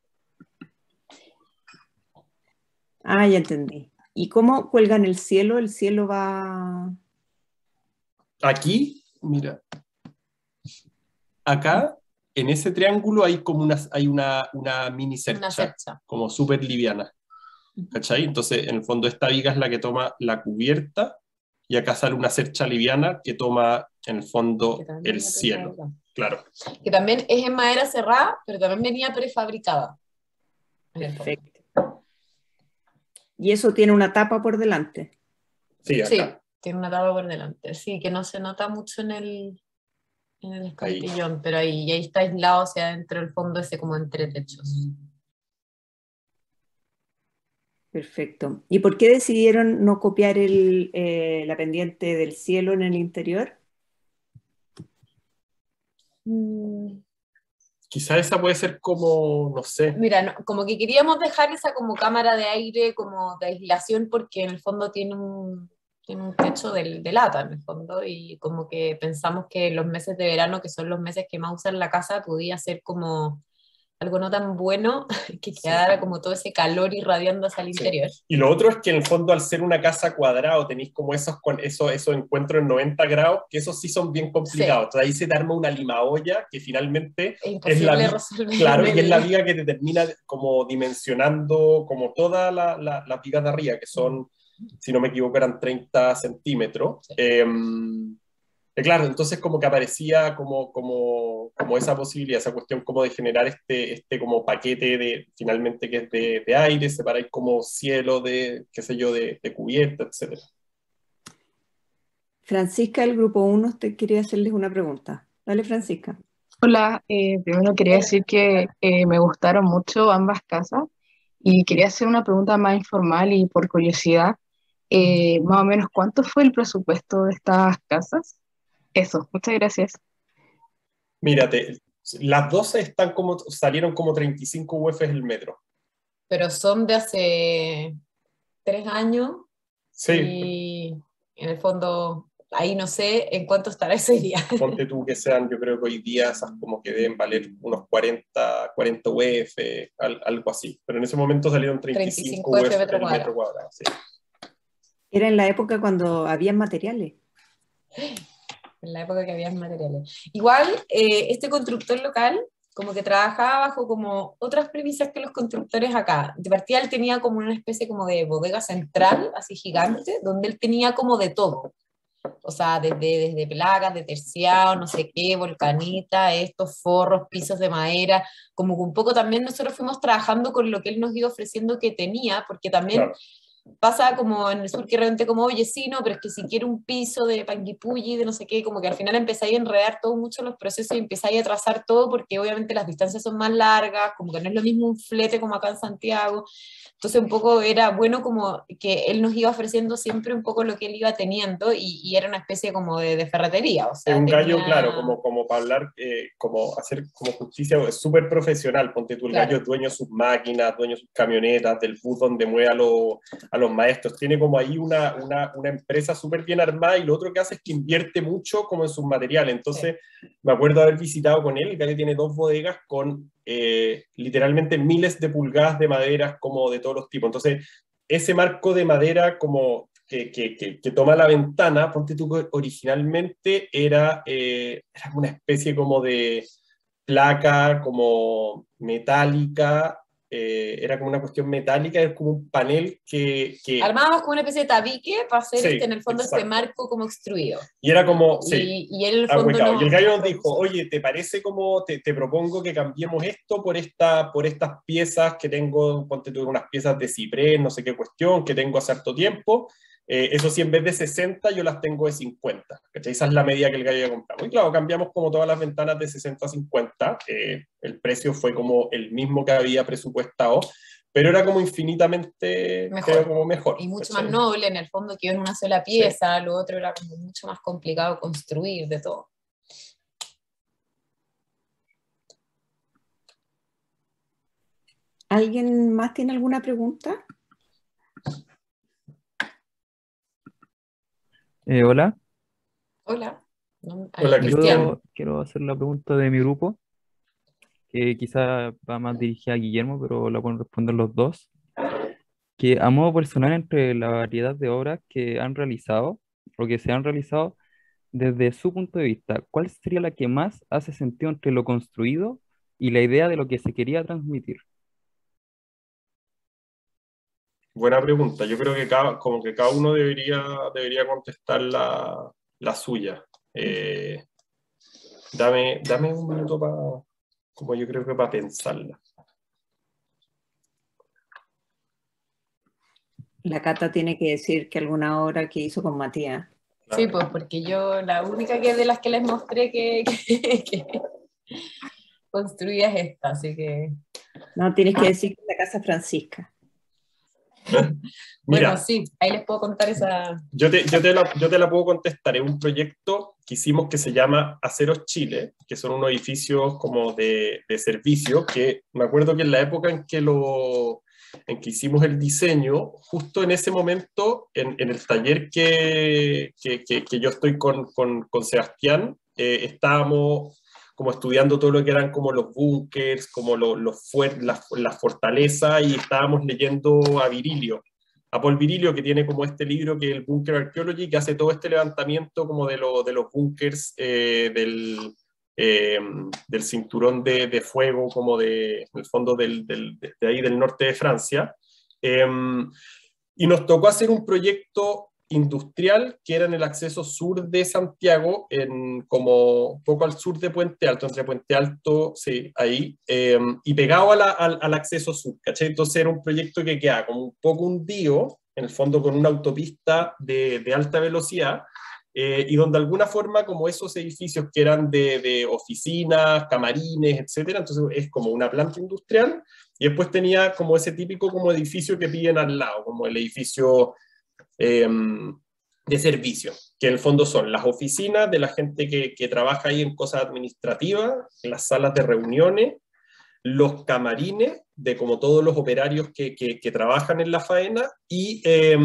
Ah, ya entendí. ¿Y cómo cuelgan el cielo? El cielo va... Aquí, mira. Acá, en ese triángulo hay como una, hay una, una mini cercha, una cercha. Como súper liviana. ¿Cachai? Entonces, en el fondo, esta viga es la que toma la cubierta y acá sale una cercha liviana que toma, en el fondo, el cielo. Claro. Que también es en madera cerrada, pero también venía prefabricada. Perfecto. ¿Y eso tiene una tapa por delante? Sí, acá. Sí, tiene una tapa por delante. Sí, que no se nota mucho en el, en el escarpillón, pero ahí, ahí está aislado hacia adentro el fondo ese como entre techos. Perfecto. ¿Y por qué decidieron no copiar el, eh, la pendiente del cielo en el interior? Mm. Quizá esa puede ser como, no sé. Mira, no, como que queríamos dejar esa como cámara de aire, como de aislación, porque en el fondo tiene un, tiene un techo de, de lata, en el fondo, y como que pensamos que los meses de verano, que son los meses que más usan la casa, podía ser como algo no tan bueno, que quedara sí. como todo ese calor irradiando hacia el sí. interior. Y lo otro es que en el fondo, al ser una casa cuadrada, tenéis como esos, esos, esos encuentros en noventa grados, que esos sí son bien complicados. Sí. Entonces ahí se te arma una limaolla que finalmente es, es la viga, claro, y es la viga que te termina como dimensionando como toda la, la, la viga de arriba, que son, si no me equivoco, eran treinta centímetros. Sí. Eh, Eh, claro, entonces como que aparecía como, como, como esa posibilidad, esa cuestión como de generar este, este como paquete de, finalmente que es de, de aire, separáis como cielo de, qué sé yo, de, de cubierta, etcétera. Francisca, del grupo uno, te quería hacerles una pregunta. Dale, Francisca. Hola, eh, primero quería decir que eh, me gustaron mucho ambas casas y quería hacer una pregunta más informal y por curiosidad, eh, más o menos, ¿cuánto fue el presupuesto de estas casas? Eso, muchas gracias. Mírate, las doce están como, salieron como treinta y cinco U F el metro. Pero son de hace tres años. Sí. Y en el fondo, ahí no sé en cuánto estará ese día. Ponte tú que sean, yo creo que hoy día esas como que deben valer unos cuarenta, cuarenta U F, algo así. Pero en ese momento salieron treinta y cinco U F metro el metro cuadrado. Sí. Era en la época cuando había materiales. En la época que había materiales. Igual, eh, este constructor local, como que trabajaba bajo como otras premisas que los constructores acá. De partida él tenía como una especie como de bodega central, así gigante, donde él tenía como de todo. O sea, desde, desde plagas, de terciado, no sé qué, volcanita, estos forros, pisos de madera, como que un poco también nosotros fuimos trabajando con lo que él nos iba ofreciendo que tenía, porque también... Claro. Pasa como en el sur que realmente como, oye, sí, no, pero es que si quiero un piso de panguipulli, de no sé qué, como que al final empezáis a enredar todo mucho los procesos y empezáis a trazar todo porque obviamente las distancias son más largas, como que no es lo mismo un flete como acá en Santiago. Entonces un poco era bueno como que él nos iba ofreciendo siempre un poco lo que él iba teniendo y, y era una especie como de, de ferretería. O sea, es un tenía... gallo, claro, como, como para hablar, eh, como hacer como justicia, es súper profesional. Ponte tú, el claro. gallo es dueño de sus máquinas, dueño de sus camionetas, del bus donde mueve a, lo, a los maestros. Tiene como ahí una, una, una empresa súper bien armada y lo otro que hace es que invierte mucho como en sus materiales. Entonces, sí. me acuerdo haber visitado con él, el gallo tiene dos bodegas con eh, literalmente miles de pulgadas de maderas como de todos los tipos. Entonces, ese marco de madera como que, que, que, que toma la ventana, ponte tú que originalmente era, eh, era una especie como de placa como metálica, eh, era como una cuestión metálica, era como un panel que... que... Armábamos como una especie de tabique para hacer sí, este, en el fondo exacto. este marco como extruido. Y era como, sí, y, y él en el fondo no, y el gallo nos no, dijo, oye, ¿te parece como, te, te propongo que cambiemos esto por, esta, por estas piezas que tengo, ponte tú unas piezas de ciprés, no sé qué cuestión, que tengo hace harto tiempo? Eh, eso sí, en vez de sesenta, yo las tengo de cincuenta, ¿cachai? Esa es la medida que el gallo ya compramos. Y claro, cambiamos como todas las ventanas de sesenta a cincuenta, eh, el precio fue como el mismo que había presupuestado, pero era como infinitamente mejor. Creo, como mejor. Y mucho ¿cachai? más noble, en el fondo, que iba en una sola pieza, sí. Lo otro era como mucho más complicado construir, de todo. ¿Alguien más tiene alguna pregunta? Eh, hola. Hola. No, Hola, Cristian. Quiero, quiero hacer la pregunta de mi grupo, que quizá va más dirigida a Guillermo, pero la pueden responder los dos. Que a modo personal, entre la variedad de obras que han realizado, o que se han realizado, desde su punto de vista, ¿cuál sería la que más hace sentido entre lo construido y la idea de lo que se quería transmitir? Buena pregunta. Yo creo que cada, como que cada uno debería, debería contestar la, la suya. Eh, dame, dame un minuto para, como yo creo que para pensarla. La Cata tiene que decir que alguna obra que hizo con Matías. Claro. Sí, pues porque yo la única que de las que les mostré que, que, que construía es esta, así que... No, tienes que decir que la Casa Francisca. Mira, bueno, sí, ahí les puedo contar esa... Yo te, yo, te la, yo te la puedo contestar. Es un proyecto que hicimos que se llama Aceros Chile, que son unos edificios como de, de servicio, que me acuerdo que en la época en que, lo, en que hicimos el diseño, justo en ese momento, en, en el taller que, que, que, que yo estoy con, con, con Sebastián, eh, estábamos como estudiando todo lo que eran como los búnkers, como lo, lo fuer las la fortalezas, y estábamos leyendo a Virilio, a Paul Virilio, que tiene como este libro que es el Bunker Archaeology, que hace todo este levantamiento como de, lo, de los búnkers eh, del, eh, del cinturón de, de fuego, como de, en el fondo del, del, de ahí del norte de Francia. Eh, y nos tocó hacer un proyecto industrial que era en el acceso sur de Santiago, en como poco al sur de Puente Alto, entre Puente Alto, sí, ahí, eh, y pegado a la, al, al acceso sur, ¿cachai? Entonces era un proyecto que queda como un poco hundido, en el fondo con una autopista de, de alta velocidad, eh, y donde de alguna forma como esos edificios que eran de, de oficinas, camarines, etcétera, entonces es como una planta industrial, y después tenía como ese típico como edificio que piden al lado, como el edificio Eh, de servicio, que en el fondo son las oficinas de la gente que, que trabaja ahí en cosas administrativas, las salas de reuniones, los camarines de como todos los operarios que, que, que trabajan en la faena, y, eh,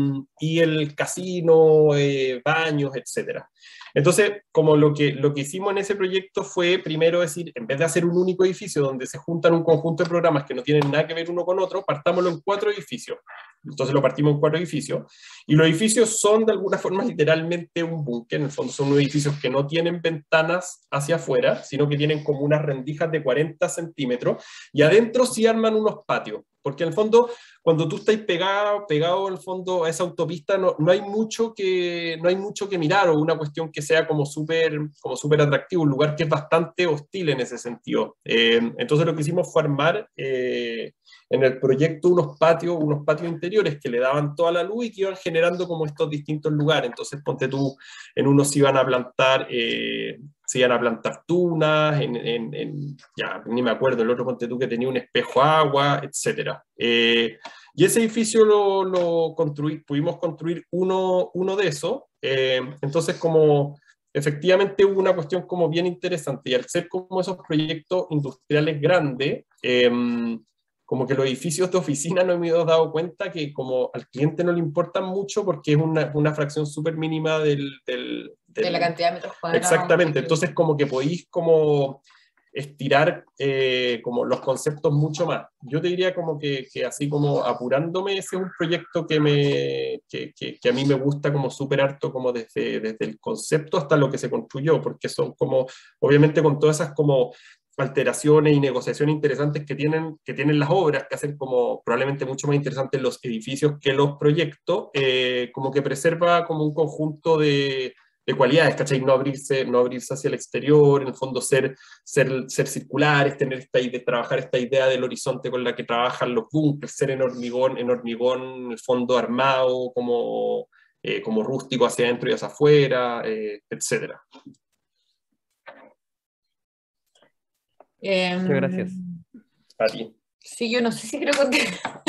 y el casino, eh, baños, etcétera. Entonces, como lo que, lo que hicimos en ese proyecto fue primero decir, en vez de hacer un único edificio donde se juntan un conjunto de programas que no tienen nada que ver uno con otro, partámoslo en cuatro edificios. Entonces lo partimos en cuatro edificios, y los edificios son de alguna forma literalmente un búnker. En el fondo son unos edificios que no tienen ventanas hacia afuera, sino que tienen como unas rendijas de cuarenta centímetros, y adentro sí arman unos patios, porque en el fondo cuando tú estás pegado, pegado en el fondo a esa autopista no, no, hay mucho que, no hay mucho que mirar, o una cuestión que sea como súper como súper atractivo, un lugar que es bastante hostil en ese sentido. Eh, entonces lo que hicimos fue armar eh, en el proyecto unos patios, unos patios interiores que le daban toda la luz y que iban generando como estos distintos lugares. Entonces ponte tú, en unos se iban a plantar, eh, se iban a plantar tunas, en, en, en, ya ni me acuerdo, el otro ponte tú que tenía un espejo agua, etcétera. Eh, y ese edificio lo, lo construí, pudimos construir uno, uno de esos, eh, entonces como efectivamente hubo una cuestión como bien interesante, y al ser como esos proyectos industriales grandes, eh, como que los edificios de oficina no me he dado cuenta que como al cliente no le importan mucho, porque es una, una fracción súper mínima del, del, del... de la cantidad de metros cuadrados. Exactamente, entonces como que podéis como estirar eh, como los conceptos mucho más. Yo te diría como que, que así como apurándome, ese es un proyecto que, me, que, que, que a mí me gusta como súper harto, como desde, desde el concepto hasta lo que se construyó, porque son como, obviamente con todas esas como alteraciones y negociaciones interesantes que tienen, que tienen las obras, que hacen como probablemente mucho más interesantes los edificios que los proyectos, eh, como que preserva como un conjunto de, de cualidades, ¿cachai? No abrirse, no abrirse hacia el exterior, en el fondo ser, ser, ser circulares, tener esta idea, trabajar esta idea del horizonte con la que trabajan los búnkers, ser en hormigón, en hormigón, en el fondo armado, como, eh, como rústico hacia adentro y hacia afuera, eh, etcétera. Eh, Muchas gracias. A ti. Sí, yo no sé si creo contestar.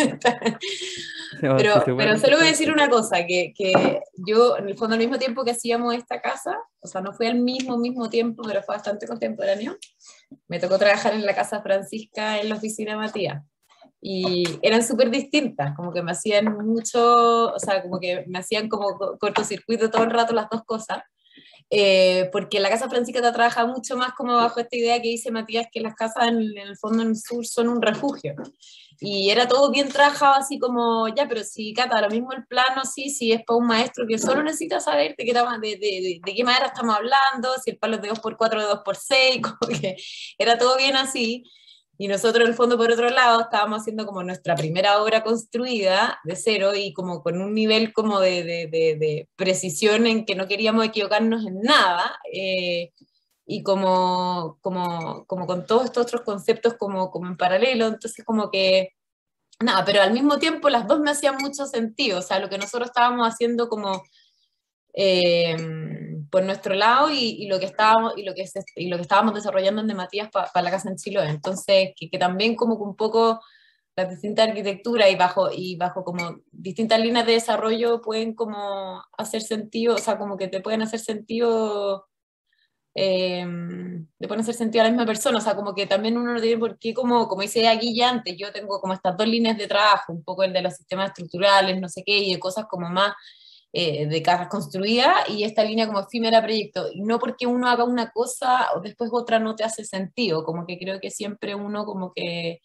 No, pero, si se puede pero solo voy a contestar. decir una cosa, que, que yo, en el fondo, al mismo tiempo que hacíamos esta casa, o sea, no fue al mismo, mismo tiempo, pero fue bastante contemporáneo, me tocó trabajar en la Casa Francisca en la oficina de Matías. Y eran súper distintas, como que me hacían mucho, o sea, como que me hacían como cortocircuito todo el rato las dos cosas. Eh, porque la Casa Francisca te trabaja mucho más como bajo esta idea que dice Matías, que las casas en, en el fondo en el sur son un refugio, y era todo bien trabajado así como, ya, pero si Cata, lo mismo el plano, sí, sí, es para un maestro que solo necesita saber de qué, de, de, de, de qué madera estamos hablando, si el palo es de dos por cuatro o de dos por seis, como que era todo bien así. Y nosotros, en el fondo, por otro lado, estábamos haciendo como nuestra primera obra construida de cero y como con un nivel como de, de, de, de precisión en que no queríamos equivocarnos en nada, eh, y como, como, como con todos estos otros conceptos como, como en paralelo, entonces como que, nada, pero al mismo tiempo las dos me hacían mucho sentido, o sea, lo que nosotros estábamos haciendo como... Eh, por nuestro lado y, y, lo que estábamos, y, lo que se, y lo que estábamos desarrollando en De Matías para pa la casa en Chiloé. Entonces, que, que también como que un poco las distintas arquitecturas y bajo, y bajo como distintas líneas de desarrollo pueden como hacer sentido, o sea, como que te pueden hacer sentido, eh, te pueden hacer sentido a la misma persona, o sea, como que también uno no tiene por qué, como, como dice aquí ya antes, yo tengo como estas dos líneas de trabajo, un poco el de los sistemas estructurales, no sé qué, y de cosas como más Eh, de casas construidas, y esta línea como efímera proyecto, y no porque uno haga una cosa o después otra no te hace sentido, como que creo que siempre uno como que,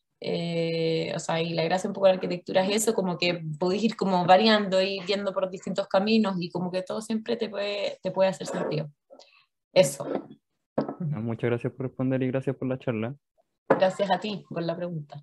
eh, o sea, y la gracia un poco de la arquitectura es eso, como que podés ir como variando y viendo por distintos caminos, y como que todo siempre te puede, te puede hacer sentido. Eso. Muchas gracias por responder y gracias por la charla. Gracias a ti por la pregunta.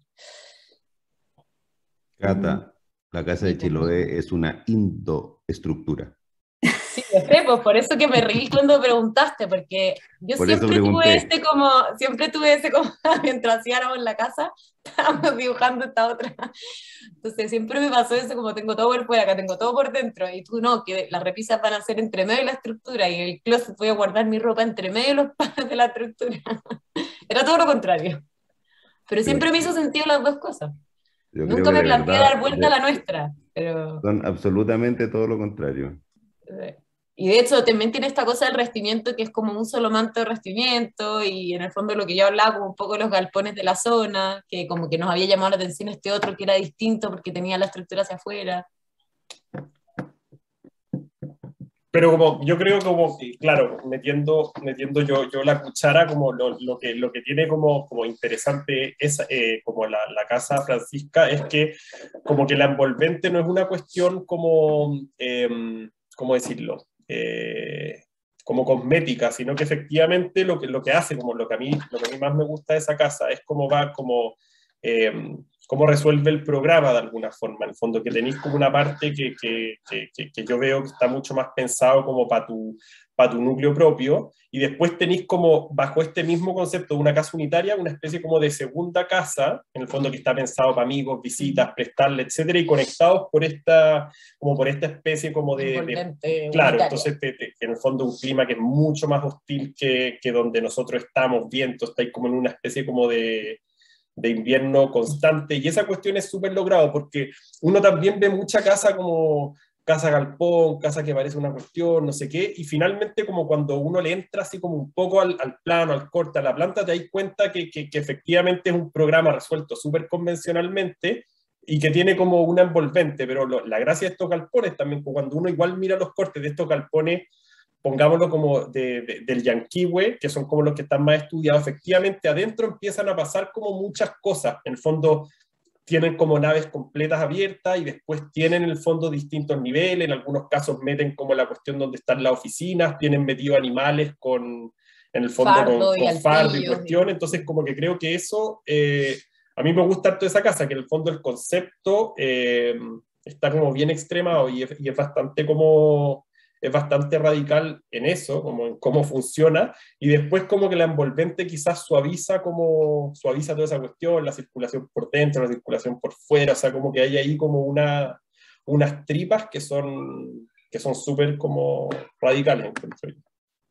Cata, la casa de Chiloé es una indoestructura. Sí, lo sé, pues por eso que me reí cuando preguntaste, porque yo Por siempre eso tuve pregunté. este como, siempre tuve ese como, mientras hacíamos en la casa, estábamos dibujando esta otra. Entonces siempre me pasó eso, como tengo todo por fuera, acá tengo todo por dentro, y tú no, que las repisas van a ser entre medio de la estructura, y el closet voy a guardar mi ropa entre medio de los palos de la estructura. Era todo lo contrario. Pero siempre me hizo sentido las dos cosas. Yo Nunca creo me que de planteé verdad dar vuelta de- a la nuestra, pero... son absolutamente todo lo contrario. Y de hecho también tiene esta cosa del revestimiento, que es como un solo manto de revestimiento, y en el fondo lo que yo hablaba como un poco de los galpones de la zona, que como que nos había llamado la atención este otro que era distinto porque tenía la estructura hacia afuera. Pero como, yo creo como, que, claro, metiendo, metiendo yo, yo la cuchara, como lo, lo, que, lo que tiene como, como interesante es, eh, como la, la Casa Francisca, es que como que la envolvente no es una cuestión como, eh, ¿cómo decirlo? Eh, como cosmética, sino que efectivamente lo que, lo que hace, como lo que, a mí, lo que a mí más me gusta de esa casa, es cómo va como... Eh, cómo resuelve el programa de alguna forma, en el fondo, que tenéis como una parte que, que, que, que yo veo que está mucho más pensado como para tu, para tu núcleo propio, y después tenéis como, bajo este mismo concepto de una casa unitaria, una especie como de segunda casa, en el fondo que está pensado para amigos, visitas, prestarle, etcétera, y conectados por esta, como por esta especie como de... de claro, entonces te, te, en el fondo un clima que es mucho más hostil que, que donde nosotros estamos, viento, estáis como en una especie como de... de invierno constante, y esa cuestión es súper logrado, porque uno también ve mucha casa como casa galpón, casa que parece una cuestión, no sé qué, y finalmente como cuando uno le entra así como un poco al, al plano, al corte, a la planta, te das cuenta que, que, que efectivamente es un programa resuelto súper convencionalmente, y que tiene como una envolvente, pero lo, la gracia de estos galpones también, cuando uno igual mira los cortes de estos galpones, pongámoslo como de, de, del Yanquihue, que son como los que están más estudiados, efectivamente adentro empiezan a pasar como muchas cosas. En el fondo tienen como naves completas abiertas y después tienen en el fondo distintos niveles, en algunos casos meten como la cuestión donde están las oficinas, tienen metido animales con, en el fondo fardo con, y con fardo y altillos, cuestión, y- entonces como que creo que eso, eh, a mí me gusta toda esa casa, que en el fondo el concepto eh, está como bien extremado y es, y es bastante como, es bastante radical en eso, como en cómo funciona, y después como que la envolvente quizás suaviza como, suaviza toda esa cuestión, la circulación por dentro, la circulación por fuera, o sea, como que hay ahí como una, unas tripas que son que son súper como radicales, encuentro yo.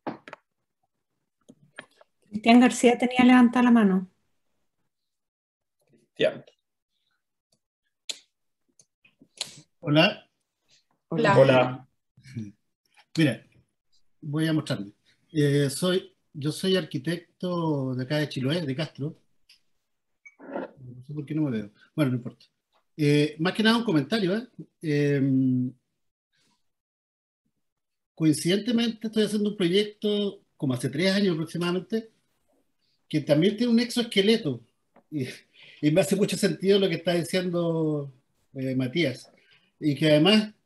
Cristian García tenía levantada la mano. Cristian. Hola. Hola. Hola. Mira, voy a mostrarme. Eh, soy, yo soy arquitecto de acá de Chiloé, de Castro. No sé por qué no me veo. Bueno, no importa. Eh, más que nada un comentario. ¿eh? Eh, coincidentemente estoy haciendo un proyecto, como hace tres años aproximadamente, que también tiene un exoesqueleto. Y, y me hace mucho sentido lo que está diciendo eh, Matías. Y que además...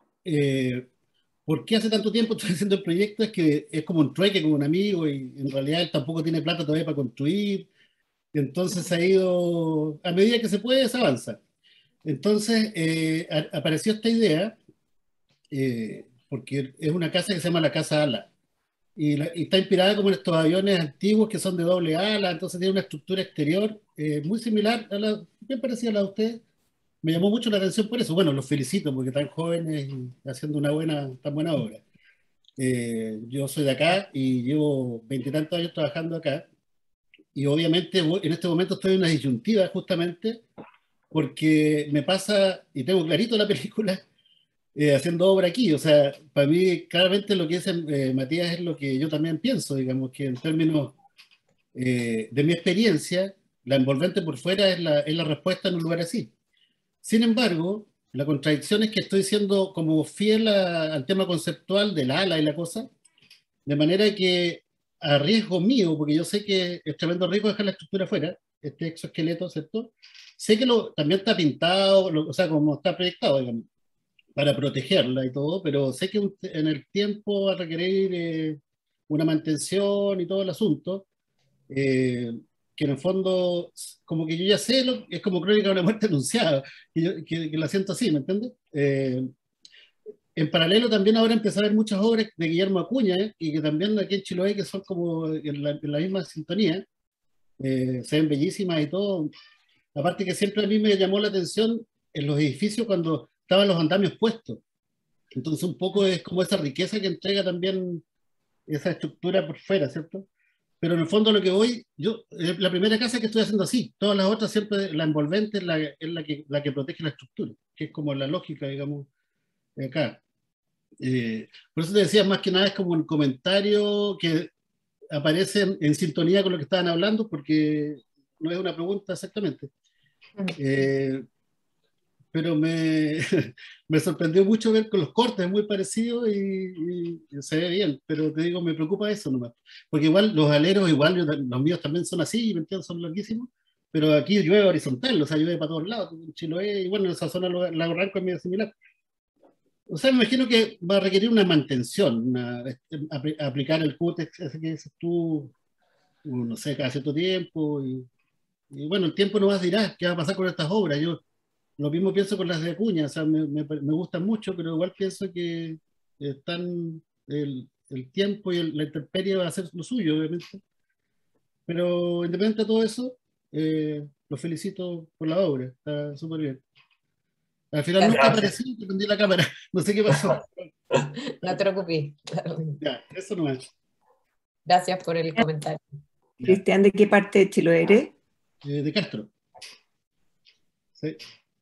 Eh, ¿por qué hace tanto tiempo estoy haciendo el proyecto? Es que es como un trueque con un amigo y en realidad él tampoco tiene plata todavía para construir. Y entonces ha ido, a medida que se puede, se avanza. Entonces eh, a- apareció esta idea, eh, porque es una casa que se llama la Casa Ala. Y, la- y está inspirada como en estos aviones antiguos que son de doble ala, entonces tiene una estructura exterior eh, muy similar a la, bien parecida a la de ustedes. Me llamó mucho la atención por eso. Bueno, los felicito porque están jóvenes y haciendo una buena, tan buena obra. Eh, yo soy de acá y llevo veintitantos años trabajando acá y obviamente voy- en este momento estoy en una disyuntiva justamente porque me pasa, y tengo clarito la película, eh, haciendo obra aquí. O sea, para mí claramente lo que dice eh, Matías es lo que yo también pienso, digamos que en términos eh, de mi experiencia, la envolvente por fuera es la, es la respuesta en un lugar así. Sin embargo, la contradicción es que estoy siendo como fiel a- al tema conceptual del ala y la cosa, de manera que a riesgo mío, porque yo sé que es tremendo riesgo dejar la estructura fuera, este exoesqueleto, ¿cierto? Sé que lo, también está pintado, lo- o sea, como está proyectado, digamos, para protegerla y todo, pero sé que un- en el tiempo va a requerir eh, una mantención y todo el asunto, eh, que en el fondo, como que yo ya sé, lo, es como crónica de una muerte anunciada, que, yo, que, que la siento así, ¿me entiendes? Eh, en paralelo también ahora empecé a ver muchas obras de Guillermo Acuña, ¿eh? Y que también aquí en Chiloé, que son como en la, en la misma sintonía, eh, se ven bellísimas y todo. Aparte que siempre a mí me llamó la atención en los edificios cuando estaban los andamios puestos. Entonces un poco es como esa riqueza que entrega también esa estructura por fuera, ¿cierto? Pero en el fondo lo que voy, yo, es la primera casa que estoy haciendo así, todas las otras siempre, la envolvente es la, es la, que, la que protege la estructura, que es como la lógica, digamos, de acá. Eh, por eso te decía, más que nada es como un comentario que aparece en, en sintonía con lo que estaban hablando, porque no es una pregunta exactamente. Eh, pero me, me sorprendió mucho ver con los cortes, es muy parecido y, y- y se ve bien, pero te digo, me preocupa eso nomás, porque igual los aleros, igual yo- los míos también son así, ¿me entiendes? Son larguísimos, pero aquí llueve horizontal, o sea, llueve para todos lados, en Chiloé, y bueno, en esa zona Lago Ranco es medio similar. O sea, me imagino que va a requerir una mantención, una, este, apl- aplicar el cútex ese que dices tú, no sé, cada cierto tiempo, y, y bueno, el tiempo no más dirá qué va a pasar con estas obras. Yo lo mismo pienso con las de Acuña, o sea, me, me- me gustan mucho, pero igual pienso que están el, el tiempo y el- la intemperie va a hacer lo suyo, obviamente. Pero independiente de todo eso, eh, los felicito por la obra, está súper bien. Al final nunca Gracias. aparecí, te prendí la cámara, no sé qué pasó. No te preocupes. Ya, eso no es. Gracias por el comentario. Cristian, ¿de qué parte de Chile eres? Eh, de Castro. Sí.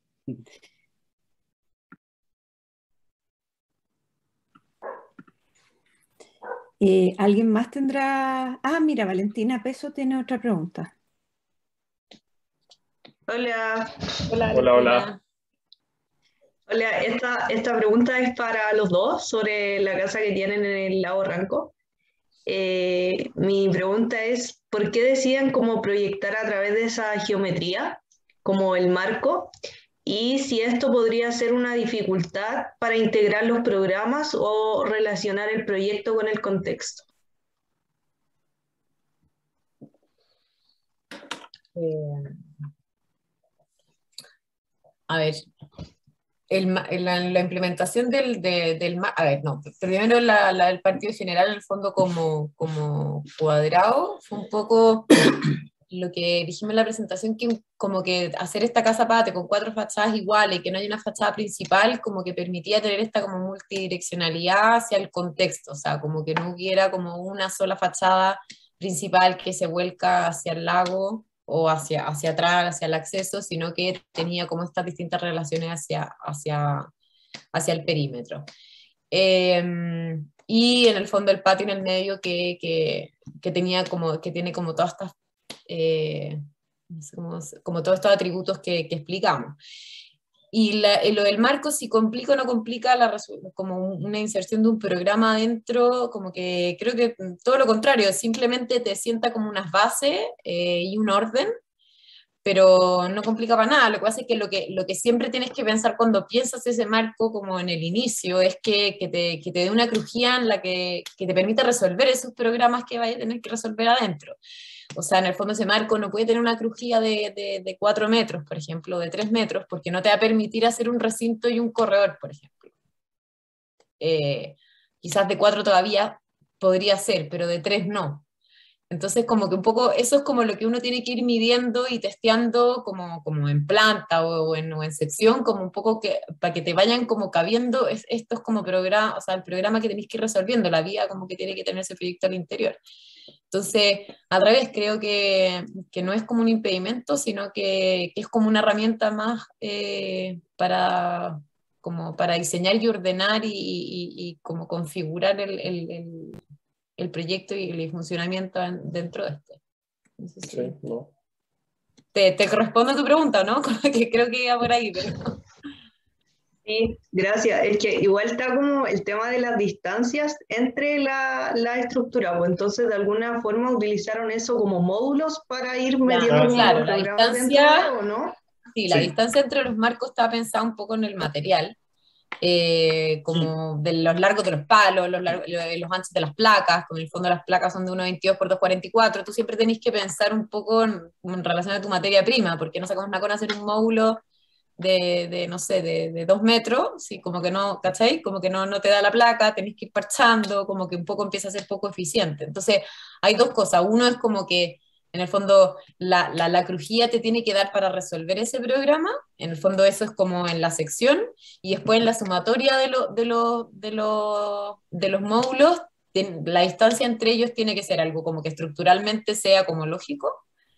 Eh, ¿alguien más tendrá? Ah, mira, Valentina Peso tiene otra pregunta. Hola. Hola, Hola, hola. Valentina. Hola, esta, esta pregunta es para los dos sobre la casa que tienen en el lago Ranco. Eh, mi pregunta es, ¿por qué deciden cómo proyectar a través de esa geometría, como el marco? Y si esto podría ser una dificultad para integrar los programas o relacionar el proyecto con el contexto. Eh, a ver, el, la, la implementación del, de, del... A ver, no, primero la, la, el partido general, en el fondo, como, como cuadrado, fue un poco lo que dijimos en la presentación, que como que hacer esta casa pate con cuatro fachadas iguales y que no hay una fachada principal, como que permitía tener esta como multidireccionalidad hacia el contexto, o sea, como que no hubiera como una sola fachada principal que se vuelca hacia el lago o hacia, hacia atrás, hacia el acceso, sino que tenía como estas distintas relaciones hacia, hacia, hacia el perímetro. Eh, y en el fondo el patio en el medio que, que, que, tenía como, que tiene como todas estas Eh, como, como todos estos atributos que, que explicamos. Y, la, y lo del marco, si complica o no complica la, como una inserción de un programa adentro, como que creo que todo lo contrario, simplemente te sienta como unas bases eh, y un orden, pero no complica para nada. Lo que pasa es que lo que, lo que siempre tienes que pensar cuando piensas ese marco, como en el inicio, es que, que, te, que te dé una crujía en la que, que te permita resolver esos programas que vayas a tener que resolver adentro. O sea, en el fondo ese marco no puede tener una crujía de, de, de cuatro metros, por ejemplo, de tres metros, porque no te va a permitir hacer un recinto y un corredor, por ejemplo. Eh, quizás de cuatro todavía podría ser, pero de tres no. Entonces, como que un poco, eso es como lo que uno tiene que ir midiendo y testeando como, como en planta o en, o en sección, como un poco que, para que te vayan como cabiendo es, estos como programa, o sea, el programa que tenéis que ir resolviendo, la vía como que tiene que tener ese proyecto al interior. Entonces, al revés, creo que, que no es como un impedimento, sino que, que es como una herramienta más eh, para, como para diseñar y ordenar y, y, y como configurar el, el, el, el proyecto y el funcionamiento dentro de este. Entonces, sí. Sí, no. Te, te respondo a tu pregunta, ¿no? Que creo que iba por ahí, pero... Sí, gracias. Es que igual está como el tema de las distancias entre la, la estructura, pues entonces de alguna forma utilizaron eso como módulos para ir metiendo claro, claro, la distancia, dentro de, ¿o no? Sí, la sí. distancia entre los marcos estaba pensada un poco en el material, eh, como sí. de los largos de los palos, los, largos, los anchos de las placas, con el fondo las placas son de uno veintidós por dos cuarenta y cuatro, tú siempre tenés que pensar un poco en, en relación a tu materia prima, porque no sacamos nada con hacer un módulo De, de, no sé, de, de dos metros, sí, como que no, ¿cachai? Como que no, no te da la placa, tenés que ir parchando, como que un poco empieza a ser poco eficiente. Entonces, hay dos cosas. Uno es como que, en el fondo, la, la, la crujía te tiene que dar para resolver ese programa, en el fondo eso es como en la sección, y después en la sumatoria de, lo, de, lo, de, lo, de los módulos, la distancia entre ellos tiene que ser algo como que estructuralmente sea como lógico,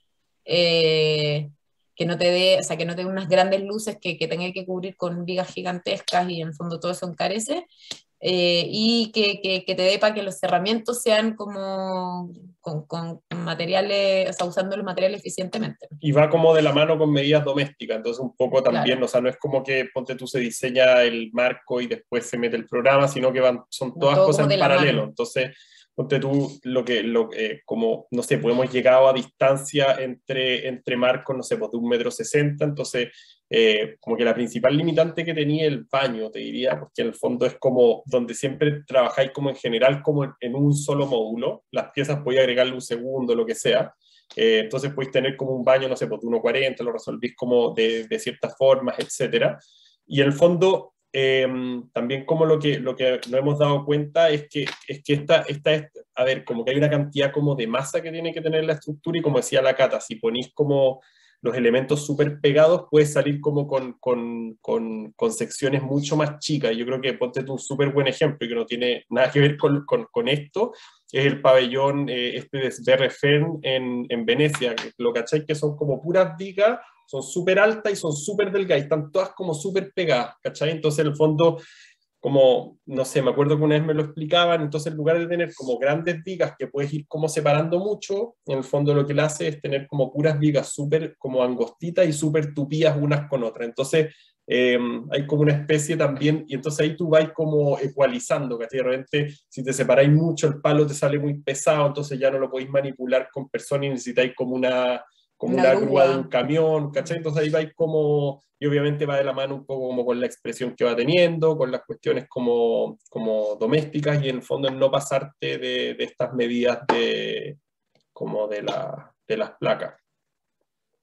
eh, que no te dé, o sea, que no te dé unas grandes luces que, que tenga que cubrir con vigas gigantescas y en el fondo todo eso encarece, eh, y que, que, que te dé para que los cerramientos sean como con, con materiales, o sea, usando los materiales eficientemente. Y va como de la mano con medidas domésticas, entonces un poco también, claro. O sea, no es como que ponte tú se diseña el marco y después se mete el programa, sino que van, son todas todo cosas en paralelo, entonces... Ponte tú, lo que, lo, eh, como, no sé, pues hemos llegado a distancia entre, entre marcos, no sé, pues de un metro sesenta, entonces, eh, como que la principal limitante que tenía el baño, te diría, porque en el fondo es como donde siempre trabajáis como en general, como en, en un solo módulo, las piezas podéis agregarle un segundo, lo que sea, eh, entonces podéis tener como un baño, no sé, pues de uno cuarenta, lo resolvís como de, de ciertas formas, etcétera, y en el fondo... Eh, también como lo que, lo que nos hemos dado cuenta es que, es que esta, esta es, a ver, como que hay una cantidad como de masa que tiene que tener la estructura y como decía la Cata, si ponís como los elementos súper pegados, puedes salir como con, con, con, con secciones mucho más chicas. Yo creo que ponte tú un súper buen ejemplo y que no tiene nada que ver con, con, con esto, es el pabellón eh, este de Sverrefen en, en Venecia, que lo cacháis que son como puras vigas, son súper altas y son súper delgadas, y están todas como súper pegadas, ¿cachai? Entonces, en el fondo, como, no sé, me acuerdo que una vez me lo explicaban, entonces en lugar de tener como grandes vigas que puedes ir como separando mucho, en el fondo lo que le hace es tener como puras vigas súper como angostitas y súper tupidas unas con otras. Entonces, eh, hay como una especie también, y entonces ahí tú vas como ecualizando, ¿cachai? De repente, si te separáis mucho, el palo te sale muy pesado, entonces ya no lo podéis manipular con personas y necesitáis como una... como una, una grúa de un camión, ¿cachai? Entonces ahí vais como, y obviamente va de la mano un poco como con la expresión que va teniendo, con las cuestiones como, como domésticas, y en el fondo en no pasarte de, de estas medidas de, como de, la, de las placas.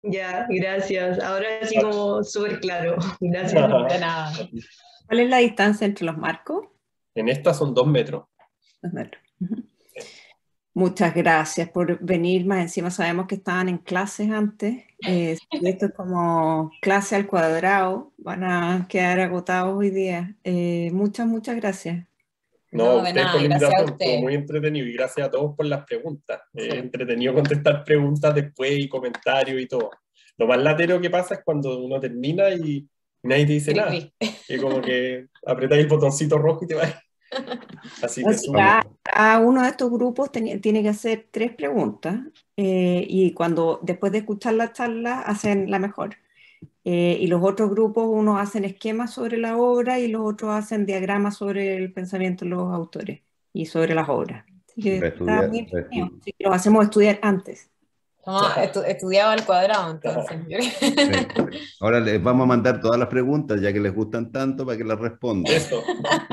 Ya, gracias. Ahora sí como súper claro. Gracias. De nada. ¿Cuál es la distancia entre los marcos? En esta son dos metros. Dos metros. Uh-huh. Muchas gracias por venir. Más encima sabemos que estaban en clases antes. Eh, esto es como clase al cuadrado. Van a quedar agotados hoy día. Eh, muchas, muchas gracias. No, No, a de ustedes nada, por la gracias a invitación, usted. estuvo muy entretenido y gracias a todos por las preguntas. Sí. Es entretenido contestar preguntas después y comentarios y todo. Lo más latero que pasa es cuando uno termina y nadie te dice Cri, nada. cri. Y como que apretáis el botoncito rojo y te vas. Así que Entonces, súper. cada, cada uno de estos grupos tenía- tiene que hacer tres preguntas eh, y cuando después de escuchar la charla hacen la mejor. Eh, y los otros grupos, unos hacen esquemas sobre la obra y los otros hacen diagramas sobre el pensamiento de los autores y sobre las obras. Así que Para está estudiar, muy para entretenido. estu- Así que los hacemos estudiar antes. Toma, estu- estudiaba al cuadrado, entonces. sí. Ahora les vamos a mandar todas las preguntas, ya que les gustan tanto, para que las respondan. Eso.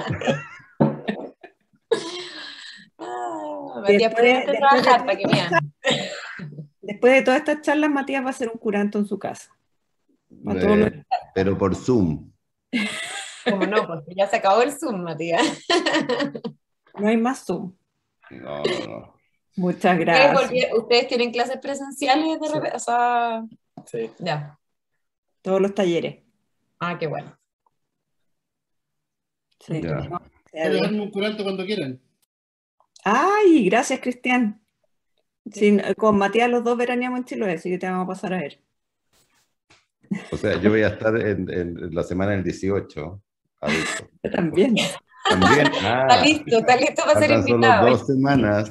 Ah, Y Matías, después, ponerte a después de trabajar todas para que estas vean. charlas- después de todas estas charlas, Matías va a hacer un curanto en su casa. Para todos los- Eh, pero por Zoom. Como no, porque ya se acabó el Zoom, Matías. No hay más Zoom. No, no, no. Muchas ¿Ustedes, gracias. volvi- ¿Ustedes tienen clases presenciales de Sí. repente? O sea, Sí. ya. Todos los talleres. Ah, qué bueno. Sí. Ya. No, sea Pueden bien. darme un curanto cuando quieran. Ay, gracias, Cristian. Sí, con Matías los dos veraneamos en Chiloé, así que te vamos a pasar a ver. O sea, yo voy a estar en, en la semana del dieciocho. Adulto. Yo también. También. Está Ah, listo, está listo para ser faltan solo invitado. dos semanas.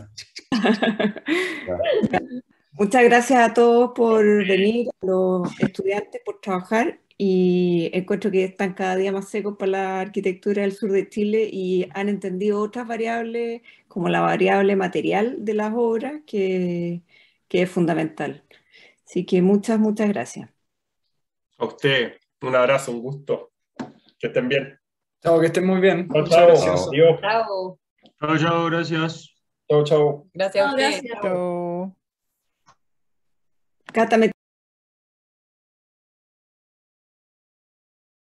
Muchas gracias a todos por venir, a los estudiantes por trabajar y encuentro que están cada día más secos para la arquitectura del sur de Chile y han entendido otras variables como la variable material de las obras que, que es fundamental. Así que muchas, muchas gracias. A usted, un abrazo, un gusto. Que estén bien. Chao, que estén muy bien. Chao, Muchas chao. gracias. Adiós. Chao. Chao, chao, gracias. Chao, chao. Gracias a No, ustedes. gracias. Chao. Chao. Cata, me